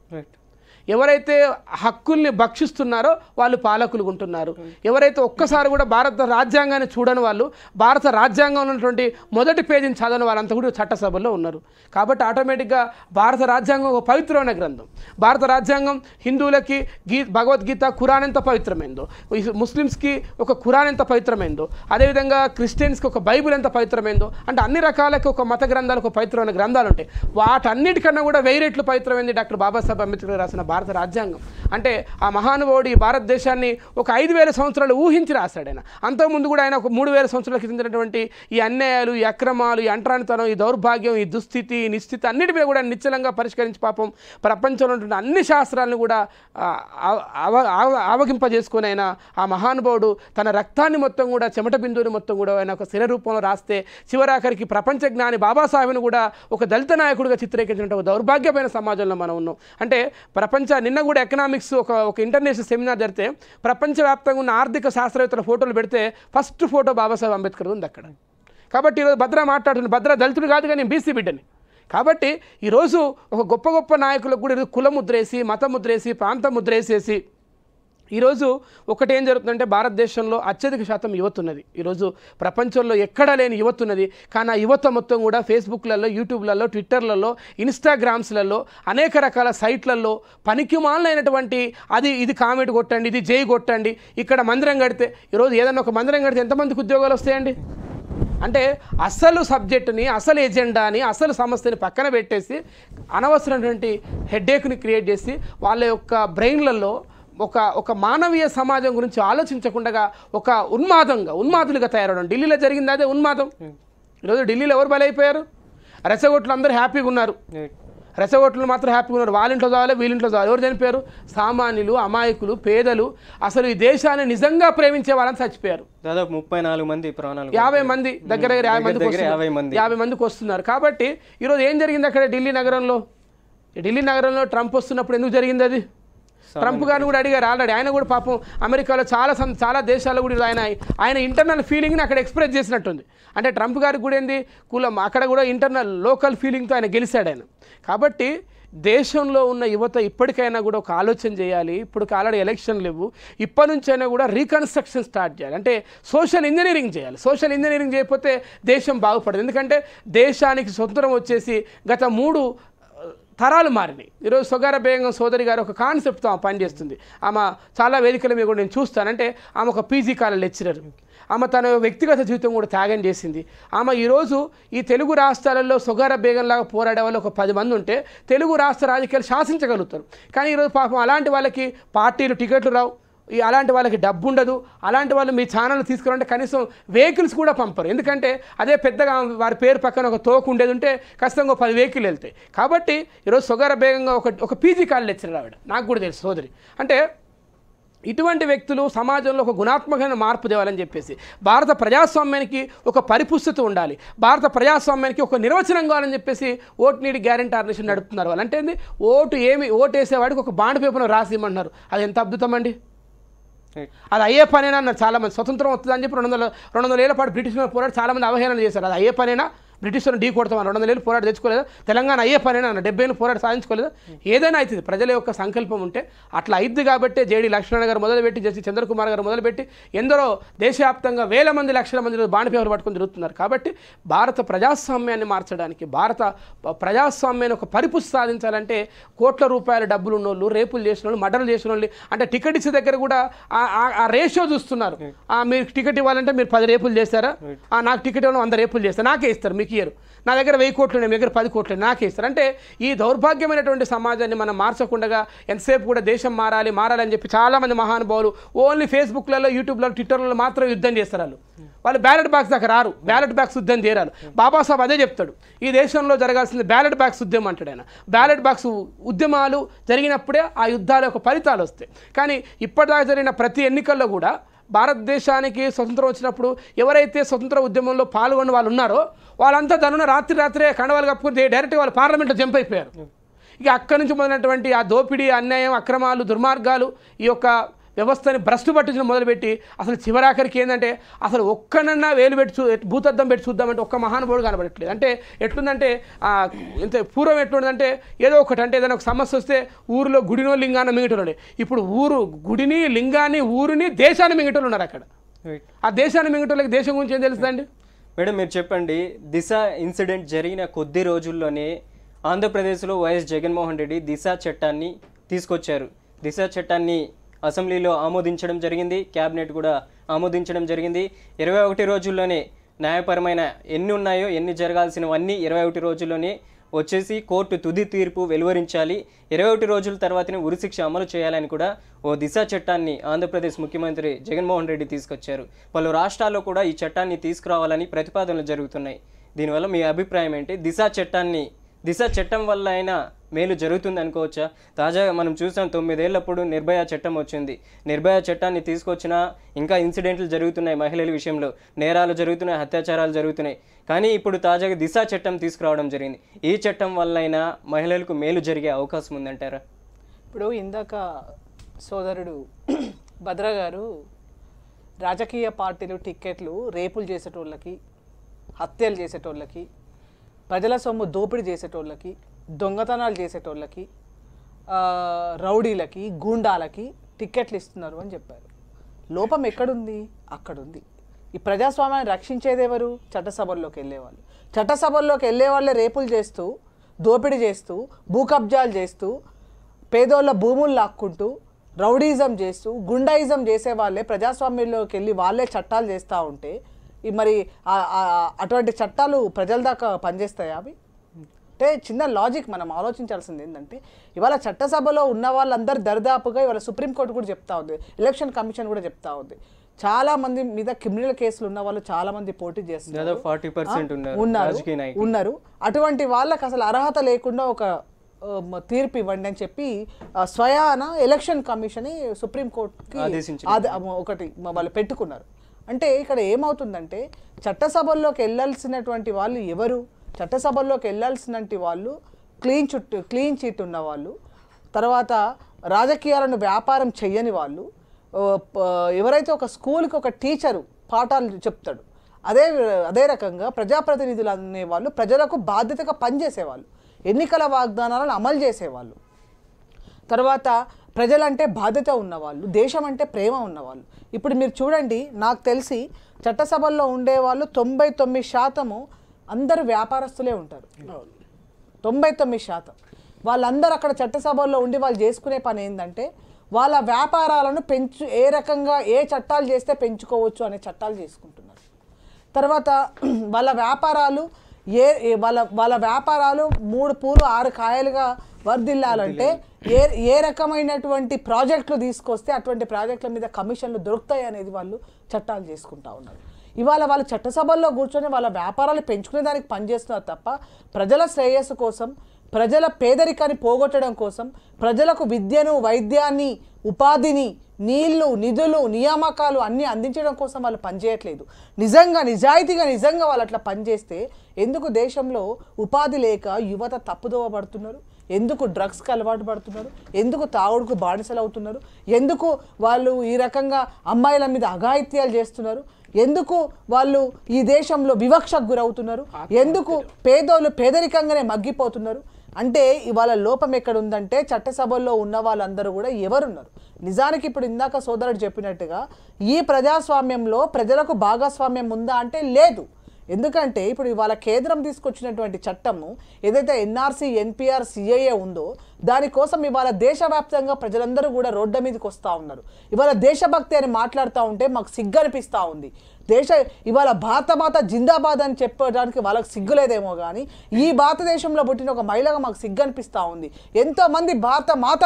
ఎవరైతే హక్కుల్ని భక్షిస్తున్నారో వాళ్ళు పాలకులు ఉంటున్నారు. ఎవరైతే ఒక్కసారి కూడా భారత రాజ్యాంగాన్ని చూడని వాళ్ళు, భారత రాజ్యాంగంలో ఉన్నటువంటి మొదటి పేజీని చదవని వాళ్ళంతా కూడా చట్టసభల్లో ఉన్నారు. కాబట్టి ఆటోమేటిక్గా భారత రాజ్యాంగం ఒక పవిత్రమైన గ్రంథం. భారత రాజ్యాంగం హిందువులకి భగవద్గీత ఖురాన్ ఎంత పవిత్రమైందో, ముస్లిమ్స్కి ఒక ఖురాన్ ఎంత పవిత్రమైందో, అదేవిధంగా క్రిస్టియన్స్కి ఒక బైబిల్ ఎంత పవిత్రమైందో, అంటే అన్ని రకాలకి ఒక మత గ్రంథాలకు ఒక పవిత్రమైన గ్రంథాలు ఉంటాయి. వాటన్నిటికన్నా కూడా 1000 రెట్లు పవిత్రమైంది డాక్టర్ బాబాసాహెబ్ అంబేద్కర్ రాసిన భారత రాజ్యాంగం. అంటే ఆ మహానుభావుడు ఈ భారతదేశాన్ని ఒక 5000 సంవత్సరాలు ఊహించి రాశాడు. ఆయన అంతకుముందు కూడా ఆయన ఒక 3000 సంవత్సరాల కిందటువంటి ఈ అన్యాయాలు, ఈ అక్రమాలు, ఈ అంటరానితనం, ఈ దౌర్భాగ్యం, ఈ దుస్థితి, ఈ నిశ్చితి అన్నిటి మీద కూడా నిశ్చలంగా పరిష్కరించి పాపం ప్రపంచంలో ఉన్నటువంటి అన్ని శాస్త్రాలను కూడా ఆవగింపజేసుకొని ఆయన ఆ మహానుభావుడు తన రక్తాన్ని మొత్తం కూడా, చెమట బిందువుని మొత్తం కూడా ఆయన ఒక శిల రూపంలో రాస్తే చివరాఖరికి ప్రపంచ జ్ఞాని బాబాసాహెబ్ను కూడా ఒక దళిత నాయకుడిగా చిత్రీకరించినట్టు ఒక దౌర్భాగ్యమైన సమాజంలో మనం ఉన్నాం. అంటే నిన్న కూడా ఎకనామిక్స్ ఒక ఇంటర్నేషనల్ సెమినార్ జరిగితే ప్రపంచవ్యాప్తంగా ఉన్న ఆర్థిక శాస్త్రవేత్తల ఫోటోలు పెడితే ఫస్ట్ ఫోటో బాబాసాహెబ్ అంబేద్కర్ ఉంది అక్కడ. కాబట్టి ఈరోజు భద్ర మాట్లాడుతుంది, భద్ర దళితుడు కాదు కానీ బీసీ బిడ్డని. కాబట్టి ఈరోజు ఒక గొప్ప గొప్ప నాయకులకు కూడా ఈరోజు కుల ముద్రేసి, మత ముద్రేసి, ప్రాంత ముద్రేసేసి ఈరోజు ఒకటేం జరుగుతుందంటే భారతదేశంలో అత్యధిక శాతం యువత ఉన్నది. ఈరోజు ప్రపంచంలో ఎక్కడా లేని యువత ఉన్నది. కానీ ఆ యువత మొత్తం కూడా ఫేస్బుక్లలో, యూట్యూబ్లలో, ట్విట్టర్లలో, ఇన్స్టాగ్రామ్స్లలో, అనేక రకాల సైట్లలో పనికిమాలైనటువంటి ఇది కామెంట్ కొట్టండి, ఇది జై కొట్టండి, ఇక్కడ మందిరం కడితే, ఈరోజు ఏదైనా ఒక మందిరం కడితే ఎంతమందికి ఉద్యోగాలు వస్తాయండి? అంటే అసలు సబ్జెక్టుని, అసలు ఎజెండాని, అసలు సమస్యని పక్కన పెట్టేసి అనవసరమైనటువంటి హెడ్ఏక్ని క్రియేట్ చేసి వాళ్ళ యొక్క బ్రెయిన్లలో ఒక మానవీయ సమాజం గురించి ఆలోచించకుండా ఒక ఉన్మాదులుగా తయారవడం. ఢిల్లీలో జరిగింది అదే ఉన్మాదం. ఈరోజు ఢిల్లీలో ఎవరు బలైపోయారు? రెచ్చగొట్లు అందరూ హ్యాపీగా ఉన్నారు, రెచ్చగొట్లు మాత్రం హ్యాపీగా ఉన్నారు. వాళ్ళింట్లో చావాలి, వీళ్ళింట్లో చావాలి. ఎవరు చనిపోయారు? సామాన్యులు, అమాయకులు, పేదలు, అసలు ఈ దేశాన్ని నిజంగా ప్రేమించే వాళ్ళని చచ్చిపోయారు. దాదాపు 34 మంది ప్రాణాలు, 50 మంది దగ్గర 50 మందికి వస్తున్నారు. కాబట్టి ఈరోజు ఏం జరిగింది అక్కడ ఢిల్లీ నగరంలో ట్రంప్ వస్తున్నప్పుడు ఎందుకు జరిగింది అది? ట్రంప్ గారిని కూడా అడిగారు ఆల్రెడీ. ఆయన కూడా పాపం అమెరికాలో చాలా దేశాల్లో కూడా ఆయన ఇంటర్నల్ ఫీలింగ్ని అక్కడ ఎక్స్ప్రెస్ చేసినట్టుంది. అంటే ట్రంప్ గారికి కూడా ఏంది కులం, అక్కడ కూడా ఇంటర్నల్ లోకల్ ఫీలింగ్తో ఆయన గెలిచాడు ఆయన. కాబట్టి దేశంలో ఉన్న యువత ఇప్పటికైనా కూడా ఒక ఆలోచన చేయాలి. ఇప్పుడు ఆల్రెడీ ఎలక్షన్ లేవు, ఇప్పటి నుంచైనా కూడా రీకన్స్ట్రక్షన్ స్టార్ట్ చేయాలి. అంటే సోషల్ ఇంజనీరింగ్ చేయాలి. సోషల్ ఇంజనీరింగ్ చేయకపోతే దేశం బాగుపడదు. ఎందుకంటే దేశానికి స్వతంత్రం వచ్చేసి గత 3 తరాలు మారినాయి. ఈరోజు సొగార బేగం సోదరి గారు ఒక కాన్సెప్ట్తో ఆమె పనిచేస్తుంది. ఆమె చాలా వేదికల మీద కూడా నేను చూస్తానంటే ఆమె ఒక పీజీ కాలేజ్ లెక్చరర్. ఆమె తన వ్యక్తిగత జీవితం కూడా త్యాగం చేసింది. ఆమె ఈరోజు ఈ తెలుగు రాష్ట్రాలలో సొగార బేగంలాగా పోరాడే వాళ్ళు ఒక 10 మంది ఉంటే తెలుగు రాష్ట్ర రాజకీయాలు శాసించగలుగుతారు. కానీ ఈరోజు పాపం అలాంటి వాళ్ళకి పార్టీలు టికెట్లు రావు, అలాంటి వాళ్ళకి డబ్బు ఉండదు. అలాంటి వాళ్ళు మీ ఛానల్ తీసుకురంటే కనీసం వెహికల్స్ కూడా పంపరు. ఎందుకంటే అదే పెద్దగా వారి పేరు పక్కన ఒక తోకు ఉండేది ఉంటే ఖచ్చితంగా 10 వెహికల్ వెళ్తాయి. కాబట్టి ఈరోజు సొగార బేగంగా ఒక పీజీ కాలేజ్ లెక్చరర్ ఆవిడ, నాకు కూడా తెలుసు సోదరి. అంటే ఇటువంటి వ్యక్తులు సమాజంలో ఒక గుణాత్మకమైన మార్పు తేవాలని చెప్పేసి, భారత ప్రజాస్వామ్యానికి ఒక పరిపుష్టత ఉండాలి, భారత ప్రజాస్వామ్యానికి ఒక నిర్వచనం కావాలని చెప్పేసి ఓట్ నీడ్ గ్యారెంటీ ఆర్గనైజేషన్ నడుపుతున్నారు. వాళ్ళు అంటే ఓటు వేసేవాడికి ఒక బాండ్ పేపర్లో రాసి ఇవ్వమన్నారు. అది ఎంత అద్భుతం అండి! అది అయ్యే పనేనా అన్నారు చాలామంది. స్వతంత్రం వస్తుందని చెప్పి 200 ఏళ్ల పాటు బ్రిటిష్ పోరాడి చాలామంది అవహేళన చేశారు. అది అయ్యే పనేనా? బ్రిటిషర్ని ఢీ కొడతామని 200 ఏళ్ళు పోరాడి తెచ్చుకోలేదా? తెలంగాణ అయ్యే పనేనా? 70 ఏళ్ళు పోరాడి సాధించుకోలేదా? ఏదైనా అవుతుంది, ప్రజల యొక్క సంకల్పం ఉంటే అట్లా అయిద్ది. కాబట్టి జేడి లక్ష్మణ గారు మొదలుపెట్టి, జస్టిస్ చంద్రకుమార్ గారు మొదలుపెట్టి ఎందరో దేశవ్యాప్తంగా 1000 మంది, లక్షల మంది బాండ్ పేపర్లు పట్టుకొని తిరుగుతున్నారు. కాబట్టి భారత ప్రజాస్వామ్యాన్ని మార్చడానికి, భారత ప్రజాస్వామ్యాన్ని ఒక పరిపుష్టి సాధించాలంటే కోట్ల రూపాయల డబ్బులు ఉన్నోళ్ళు, రేపులు చేసిన వాళ్ళు, మర్డర్లు చేసిన వాళ్ళు, అంటే టికెట్ ఇచ్చే దగ్గర కూడా ఆ రేషియో చూస్తున్నారు. మీరు టికెట్ ఇవ్వాలంటే మీరు 10 రేపులు చేస్తారా? నాకు టికెట్ ఇవ్వాలి 100 రేపులు చేస్తారు, నాకే ఇస్తారు. మీకు ఇయ్యరు. నా దగ్గర 1000 కోట్లు, మీ దగ్గర 10 కోట్లు, నాకే ఇస్తారు. అంటే ఈ దౌర్భాగ్యమైనటువంటి సమాజాన్ని మనం మార్చకుండా ఎంతసేపు కూడా దేశం మారాలి అని చెప్పి చాలామంది మహానుభావులు ఓన్లీ ఫేస్బుక్లలో, యూట్యూబ్లో, ట్విట్టర్లలో మాత్రం యుద్ధం చేస్తారు. వాళ్ళు బ్యాలెట్ బాక్స్ దాకా రారు, బ్యాలెట్ బాక్స్ యుద్ధం చేరారు. బాబాసాహెబ్ అదే చెప్తాడు, ఈ దేశంలో జరగాల్సింది బ్యాలెట్ బాక్స్ ఉద్యమం అంటాడు ఆయన. బ్యాలెట్ బాక్స్ ఉద్యమాలు జరిగినప్పుడే ఆ యుద్ధాల యొక్క ఫలితాలు వస్తాయి. కానీ ఇప్పటిదాకా జరిగిన ప్రతి ఎన్నికల్లో కూడా భారతదేశానికి స్వతంత్రం వచ్చినప్పుడు ఎవరైతే స్వతంత్ర ఉద్యమంలో పాల్గొన్న వాళ్ళు ఉన్నారో వాళ్ళంతా దానిలో రాత్రే కండవాలు కప్పుకుని డైరెక్ట్గా వాళ్ళు పార్లమెంట్లో జంప్ అయిపోయారు. ఇక అక్కడి నుంచి మొదలైనటువంటి ఆ దోపిడీ, అన్యాయం, అక్రమాలు, దుర్మార్గాలు ఈ యొక్క వ్యవస్థని భ్రష్టు పట్టించడం మొదలుపెట్టి అసలు చివరాఖరికి ఏంటంటే అసలు ఒక్కనన్నా వేలు పెట్టి భూతద్దం పెట్టి చూద్దామంటే ఒక్క మహానుభావుడు కనబడట్లేదు. అంటే ఎట్లుందంటే ఇంత పూర్వం ఎట్లుందంటే ఏదో ఒకటి అంటే ఏదైనా ఒక సమస్య వస్తే ఊరిలో గుడినో లింగాన్ని మింగటోళ్ళే. ఇప్పుడు ఊరు గుడిని, లింగాన్ని, ఊరిని, దేశాన్ని మింగటోళ్ళు ఉన్నారు అక్కడ. ఆ దేశాన్ని మింగటోళ్ళకి దేశం గురించి ఏం తెలుస్తుందండి? మేడం మీరు చెప్పండి, దిశ ఇన్సిడెంట్ జరిగిన కొద్ది రోజుల్లోనే ఆంధ్రప్రదేశ్లో వైఎస్ జగన్మోహన్ రెడ్డి దిశ చట్టాన్ని తీసుకొచ్చారు. దిశ చట్టాన్ని అసెంబ్లీలో ఆమోదించడం జరిగింది, క్యాబినెట్ కూడా ఆమోదించడం జరిగింది. 21 రోజుల్లోనే న్యాయపరమైన ఎన్ని ఉన్నాయో, ఎన్ని జరగాల్సినవన్నీ 21 రోజుల్లోనే వచ్చేసి కోర్టు తుది తీర్పు వెలువరించాలి. 21 రోజుల తర్వాతనే ఉరిశిక్ష అమలు చేయాలని కూడా ఓ దిశ చట్టాన్ని ఆంధ్రప్రదేశ్ ముఖ్యమంత్రి జగన్మోహన్ రెడ్డి తీసుకొచ్చారు. పలు రాష్ట్రాల్లో కూడా ఈ చట్టాన్ని తీసుకురావాలని ప్రతిపాదనలు జరుగుతున్నాయి. దీనివల్ల మీ అభిప్రాయం ఏంటి? దిశ చట్టం వల్ల అయినా మేలు జరుగుతుంది అనుకోవచ్చా? తాజాగా మనం చూసాం 9 ఏళ్లప్పుడు నిర్భయ చట్టం వచ్చింది. నిర్భయ చట్టాన్ని తీసుకొచ్చినా ఇంకా ఇన్సిడెంట్లు జరుగుతున్నాయి, మహిళల విషయంలో నేరాలు జరుగుతున్నాయి, అత్యాచారాలు జరుగుతున్నాయి. కానీ ఇప్పుడు తాజాగా దిశ చట్టం తీసుకురావడం జరిగింది. ఈ చట్టం వల్ల అయినా మహిళలకు మేలు జరిగే అవకాశం ఉందంటారా? ఇప్పుడు ఇందాక సోదరుడు భద్ర గారు రాజకీయ పార్టీలు టిక్కెట్లు రేపులు చేసేటోళ్ళకి, హత్యలు చేసేటోళ్ళకి, ప్రజల సొమ్ము దోపిడీ చేసేటోళ్ళకి, దొంగతనాలు చేసేటోళ్ళకి, రౌడీలకి, గూండాలకి టిక్కెట్లు ఇస్తున్నారు అని చెప్పారు. లోపం ఎక్కడుంది? అక్కడుంది. ఈ ప్రజాస్వామ్యాన్ని రక్షించేది ఎవరు? చట్టసభల్లోకి వెళ్ళేవాళ్ళు. చట్టసభల్లోకి వెళ్ళే వాళ్ళే రేపులు చేస్తూ, దోపిడీ చేస్తూ, భూ కబ్జాలు చేస్తూ, పేదోళ్ళ భూములు లాక్కుంటూ, రౌడీజం చేస్తూ, గుండాయిజం చేసే వాళ్ళే ప్రజాస్వామ్యంలోకి వెళ్ళి వాళ్ళే చట్టాలు చేస్తూ ఉంటే మరి అటువంటి చట్టాలు ప్రజల దాకా పనిచేస్తాయా? అవి అంటే చిన్న లాజిక్ మనం ఆలోచించాల్సింది ఏంటంటే, ఇవాళ చట్టసభలో ఉన్న వాళ్ళందరూ దరిదాపుగా ఇవాళ సుప్రీంకోర్టు కూడా చెప్తా ఉంది, ఎలక్షన్ కమిషన్ కూడా చెప్తా ఉంది, చాలా మంది మీద క్రిమినల్ కేసులు ఉన్న వాళ్ళు చాలా మంది పోటీ చేస్తున్నారు, 40% ఉన్నారు. అటువంటి వాళ్ళకి అసలు అర్హత లేకుండా ఒక తీర్పు ఇవ్వండి అని చెప్పి స్వయాన ఎలక్షన్ కమిషన్ సుప్రీంకోర్టుకి ఒకటి వాళ్ళు పెట్టుకున్నారు. అంటే ఇక్కడ ఏమవుతుందంటే చట్టసభల్లోకి వెళ్ళాల్సినటువంటి వాళ్ళు ఎవరు? చట్టసభల్లోకి వెళ్ళాల్సినటువంటి వాళ్ళు క్లీన్ చీట్ ఉన్న వాళ్ళు, తర్వాత రాజకీయాలను వ్యాపారం చెయ్యని వాళ్ళు, ఎవరైతే ఒక స్కూల్కి ఒక టీచరు పాఠాలు చెప్తాడు, అదే రకంగా ప్రజాప్రతినిధులు అనేవాళ్ళు ప్రజలకు బాధ్యతగా పనిచేసేవాళ్ళు, ఎన్నికల వాగ్దానాలను అమలు చేసేవాళ్ళు, తర్వాత ప్రజలంటే బాధ్యత ఉన్నవాళ్ళు, దేశం అంటే ప్రేమ ఉన్నవాళ్ళు. ఇప్పుడు మీరు చూడండి, నాకు తెలిసి చట్టసభల్లో ఉండేవాళ్ళు 99% అందరూ వ్యాపారస్తులే ఉంటారు. 99% వాళ్ళందరూ అక్కడ చట్టసభల్లో ఉండి వాళ్ళు చేసుకునే పని ఏంటంటే వాళ్ళ వ్యాపారాలను ఏ రకంగా ఏ చట్టాలు చేస్తే పెంచుకోవచ్చు అనే చట్టాలు చేసుకుంటున్నారు. తర్వాత వాళ్ళ వ్యాపారాలు వాళ్ళ వ్యాపారాలు 3 పూలు 6 కాయలుగా వర్ధిల్లాలంటే ఏ రకమైనటువంటి ప్రాజెక్టులు తీసుకొస్తే అటువంటి ప్రాజెక్టుల మీద కమిషన్లు దొరుకుతాయి అనేది వాళ్ళు చట్టాలు చేసుకుంటా ఉన్నారు. ఇవాళ వాళ్ళు చట్టసభల్లో కూర్చొని వాళ్ళ వ్యాపారాలు పెంచుకునే దానికి పనిచేస్తున్నారు తప్ప ప్రజల శ్రేయస్సు కోసం, ప్రజల పేదరికాన్ని పోగొట్టడం కోసం, ప్రజలకు విద్యను, వైద్యాన్ని, ఉపాధిని, నీళ్లు, నిధులు, నియామకాలు అన్నీ అందించడం కోసం వాళ్ళు పనిచేయట్లేదు. నిజాయితీగా వాళ్ళు అట్లా పనిచేస్తే ఎందుకు దేశంలో ఉపాధి లేక యువత తప్పుదోవ పడుతున్నారు? ఎందుకు డ్రగ్స్కి అలవాటు పడుతున్నారు? ఎందుకు తాగుడుకు బానిసలు అవుతున్నారు? ఎందుకు వాళ్ళు ఈ రకంగా అమ్మాయిల మీద అఘాయిత్యాలు చేస్తున్నారు? ఎందుకు వాళ్ళు ఈ దేశంలో వివక్షకు గురవుతున్నారు? ఎందుకు పేదోళ్ళు పేదరికంగానే మగ్గిపోతున్నారు? అంటే ఇవాళ లోపం ఎక్కడ ఉందంటే చట్టసభల్లో ఉన్న వాళ్ళందరూ కూడా ఎవరున్నారు? నిజానికి ఇప్పుడు ఇందాక సోదరుడు చెప్పినట్టుగా ఈ ప్రజాస్వామ్యంలో ప్రజలకు భాగస్వామ్యం ఉందా అంటే లేదు. ఎందుకంటే ఇప్పుడు ఇవాళ కేంద్రం తీసుకొచ్చినటువంటి చట్టము ఏదైతే ఎన్ఆర్సీ, ఎన్పిఆర్, సిఏఏ ఉందో దానికోసం ఇవాళ దేశవ్యాప్తంగా ప్రజలందరూ కూడా రోడ్ల మీదకి వస్తూ ఉన్నారు. ఇవాళ దేశభక్తి అని మాట్లాడుతూ ఉంటే మాకు సిగ్గు అనిపిస్తూ ఉంది. ఇవాళ భారతమాత జిందాబాద్ అని చెప్పడానికి వాళ్ళకి సిగ్గులేదేమో కానీ ఈ భారతదేశంలో పుట్టిన ఒక మహిళగా మాకు సిగ్గు అనిపిస్తూ ఉంది. ఎంతోమంది భారత మాతలు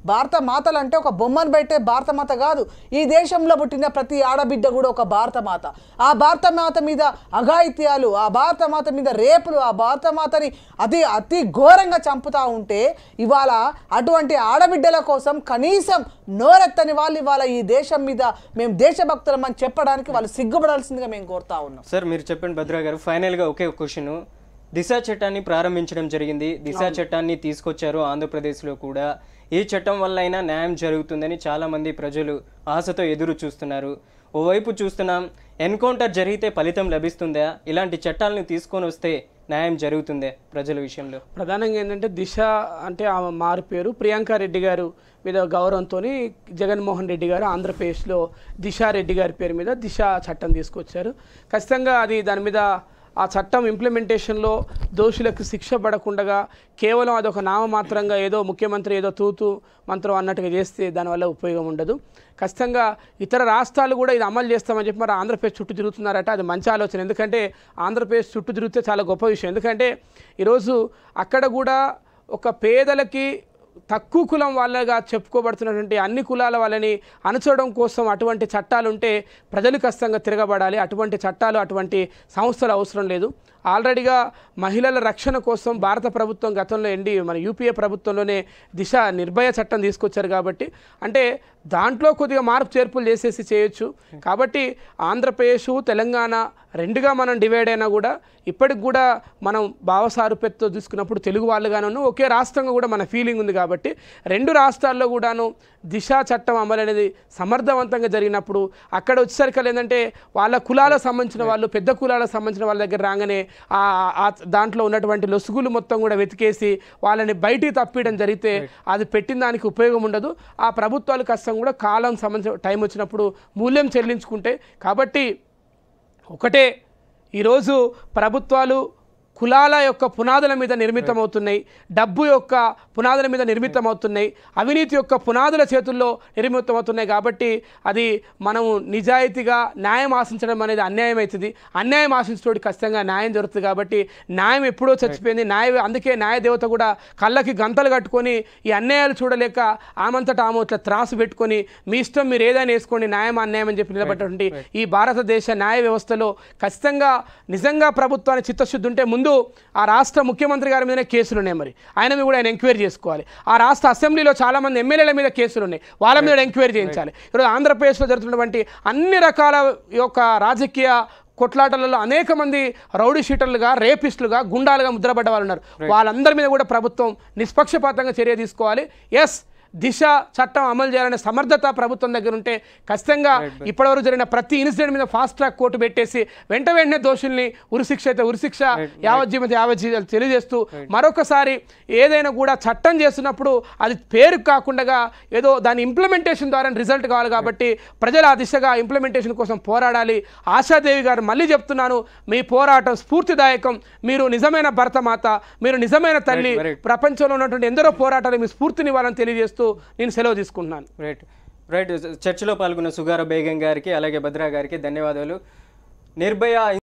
భారత మాతలు అంటే ఒక బొమ్మను పెట్టే భారత మాత కాదు. ఈ దేశంలో పుట్టిన ప్రతి ఆడబిడ్డ కూడా ఒక భారత మాత. ఆ భారత మాత మీద అఘాయిత్యాలు, ఆ భారత మాత మీద రేపులు, ఆ భారత మాతని అతి ఘోరంగా చంపుతూ ఉంటే ఇవాళ అటువంటి ఆడబిడ్డల కోసం కనీసం నోరెత్తని వాళ్ళు ఇవాళ ఈ దేశం మీద మేము దేశభక్తులం అని చెప్పడానికి వాళ్ళు సిగ్గుపడాల్సిందిగా మేము కోరుతా ఉన్నాం. సార్ మీరు చెప్పండి భద్రా గారు, ఫైనల్గా ఒకే క్వశ్చన్. దిశ చట్టాన్ని ప్రారంభించడం జరిగింది, దిశ చట్టాన్ని తీసుకొచ్చారు ఆంధ్రప్రదేశ్లో కూడా. ఈ చట్టం వల్ల అయినా న్యాయం జరుగుతుందని చాలామంది ప్రజలు ఆశతో ఎదురు చూస్తున్నారు. ఓవైపు చూస్తున్నాం ఎన్కౌంటర్ జరిగితే ఫలితం లభిస్తుందా, ఇలాంటి చట్టాలను తీసుకొని వస్తే న్యాయం జరుగుతుందే ప్రజల విషయంలో? ప్రధానంగా ఏంటంటే దిశ అంటే ఆమె మారు పేరు ప్రియాంక రెడ్డి గారు మీద గౌరవంతో జగన్మోహన్ రెడ్డి గారు ఆంధ్రప్రదేశ్లో దిశారెడ్డి గారి పేరు మీద దిశ చట్టం తీసుకొచ్చారు. ఖచ్చితంగా అది దాని మీద ఆ చట్టం ఇంప్లిమెంటేషన్లో దోషులకు శిక్ష పడకుండా కేవలం అదొక నామమాత్రంగా ఏదో ముఖ్యమంత్రి ఏదో తూతూ మంత్రం అన్నట్టుగా చేస్తే దానివల్ల ఉపయోగం ఉండదు. ఖచ్చితంగా ఇతర రాష్ట్రాలు కూడా ఇది అమలు చేస్తామని చెప్పి మరి ఆంధ్రప్రదేశ్ చుట్టూ తిరుగుతున్నారట. అది మంచి ఆలోచన, ఎందుకంటే ఆంధ్రప్రదేశ్ చుట్టూ తిరిగితే చాలా గొప్ప విషయం. ఎందుకంటే ఈరోజు అక్కడ కూడా ఒక పేదలకి తక్కువ కులం వాళ్ళగా చెప్పుకోబడుతున్నటువంటి అన్ని కులాల వాళ్ళని అణచడం కోసం అటువంటి చట్టాలు ఉంటే ప్రజలు ఖచ్చితంగా తిరగబడాలి. అటువంటి చట్టాలు అటువంటి సంస్థలు అవసరం లేదు. ఆల్రెడీగా మహిళల రక్షణ కోసం భారత ప్రభుత్వం గతంలో మన యూపీఏ ప్రభుత్వంలోనే దిశ నిర్భయ చట్టం తీసుకొచ్చారు. కాబట్టి అంటే దాంట్లో కొద్దిగా మార్పు చేర్పులు చేసేసి చేయొచ్చు. కాబట్టి ఆంధ్రప్రదేశ్ తెలంగాణ రెండుగా మనం డివైడ్ అయినా కూడా ఇప్పటికి కూడా మనం భావసారూప్యతతో తీసుకున్నప్పుడు తెలుగు వాళ్ళుగాను ఒకే రాష్ట్రంగా కూడా మన ఫీలింగ్ ఉంది. కాబట్టి రెండు రాష్ట్రాల్లో కూడాను దిశా చట్టం అమలు అనేది సమర్థవంతంగా జరిగినప్పుడు అక్కడ వచ్చేసరికి ఏంటంటే వాళ్ళ కులాలకు సంబంధించిన వాళ్ళు పెద్ద కులాలకు సంబంధించిన వాళ్ళ దగ్గర రాగానే దాంట్లో ఉన్నటువంటి లొసుగులు మొత్తం కూడా వెతికేసి వాళ్ళని బయటికి తప్పియడం జరిగితే అది పెట్టిన దానికి ఉపయోగం ఉండదు. ఆ ప్రభుత్వాలు కష్టం కూడా కాలం సంబంధించిన టైం వచ్చినప్పుడు మూల్యం చెల్లించుకుంటే. కాబట్టి ఒకటే, ఈరోజు ప్రభుత్వాలు కులాల యొక్క పునాదుల మీద నిర్మితమవుతున్నాయి, డబ్బు యొక్క పునాదుల మీద నిర్మితమవుతున్నాయి, అవినీతి యొక్క పునాదుల చేతుల్లో నిర్మితమవుతున్నాయి. కాబట్టి అది మనము నిజాయితీగా న్యాయం ఆశించడం అనేది అన్యాయం అవుతుంది. అన్యాయం ఆశించడం ఖచ్చితంగా న్యాయం జరుగుతుంది. కాబట్టి న్యాయం ఎప్పుడో చచ్చిపోయింది. అందుకే న్యాయదేవత కూడా కళ్ళకి గంతలు కట్టుకొని ఈ అన్యాయాలు చూడలేక ఆమంతటా ఆమె ఇట్లా త్రాసు పెట్టుకొని మీ ఇష్టం మీరు ఏదైనా వేసుకోండి, న్యాయం అన్యాయం అని చెప్పి నిలబెట్టండి. ఈ భారతదేశ న్యాయ వ్యవస్థలో ఖచ్చితంగా నిజంగా ప్రభుత్వానికి చిత్తశుద్ధి ఉంటే ముందు ఆ రాష్ట్ర ముఖ్యమంత్రి గారి మీదనే కేసులు ఉన్నాయి. మరి ఆయన మీద కూడా ఆయన ఎంక్వైరీ చేసుకోవాలి. ఆ రాష్ట్ర అసెంబ్లీలో చాలామంది ఎమ్మెల్యేల మీద కేసులు ఉన్నాయి, వాళ్ళ మీద ఎంక్వైరీ చేయించాలి. ఈరోజు ఆంధ్రప్రదేశ్లో జరుగుతున్నటువంటి అన్ని రకాల యొక్క రాజకీయ కొట్లాటలలో అనేక మంది రౌడీ షీటర్లుగా, రేపిస్టులుగా, గుండాలుగా ముద్రపడ్డ వాళ్ళు ఉన్నారు. వాళ్ళందరి మీద కూడా ప్రభుత్వం నిష్పక్షపాతంగా చర్య తీసుకోవాలి. ఎస్, దిశ చట్టం అమలు చేయాలనే సమర్థత ప్రభుత్వం దగ్గర ఉంటే ఖచ్చితంగా ఇప్పటివరకు జరిగిన ప్రతి ఇన్సిడెంట్ మీద ఫాస్ట్ ట్రాక్ కోర్టు పెట్టేసి వెంటనే దోషుల్ని ఉరిశిక్ష అయితే ఉరిశిక్ష, యావజ్జీవితం తెలియజేస్తూ మరొకసారి ఏదైనా కూడా చట్టం చేస్తున్నప్పుడు అది పేరు కాకుండా ఏదో దాని ఇంప్లిమెంటేషన్ ద్వారా రిజల్ట్ కావాలి. కాబట్టి ప్రజలు ఆ దిశగా ఇంప్లిమెంటేషన్ కోసం పోరాడాలి. ఆశాదేవి గారు మళ్ళీ చెప్తున్నాను, మీ పోరాటం స్ఫూర్తిదాయకం. మీరు నిజమైన భరతమాత, మీరు నిజమైన తల్లి. ప్రపంచంలో ఉన్నటువంటి ఎందరో పోరాటాలు మీ స్ఫూర్తినివ్వాలని తెలియజేస్తూ నేను సెలవు తీసుకుంటున్నాను. రైట్ చర్చలో పాల్గొన్న సుగార బేగం గారికి అలాగే భద్రా గారికి ధన్యవాదాలు. నిర్భయ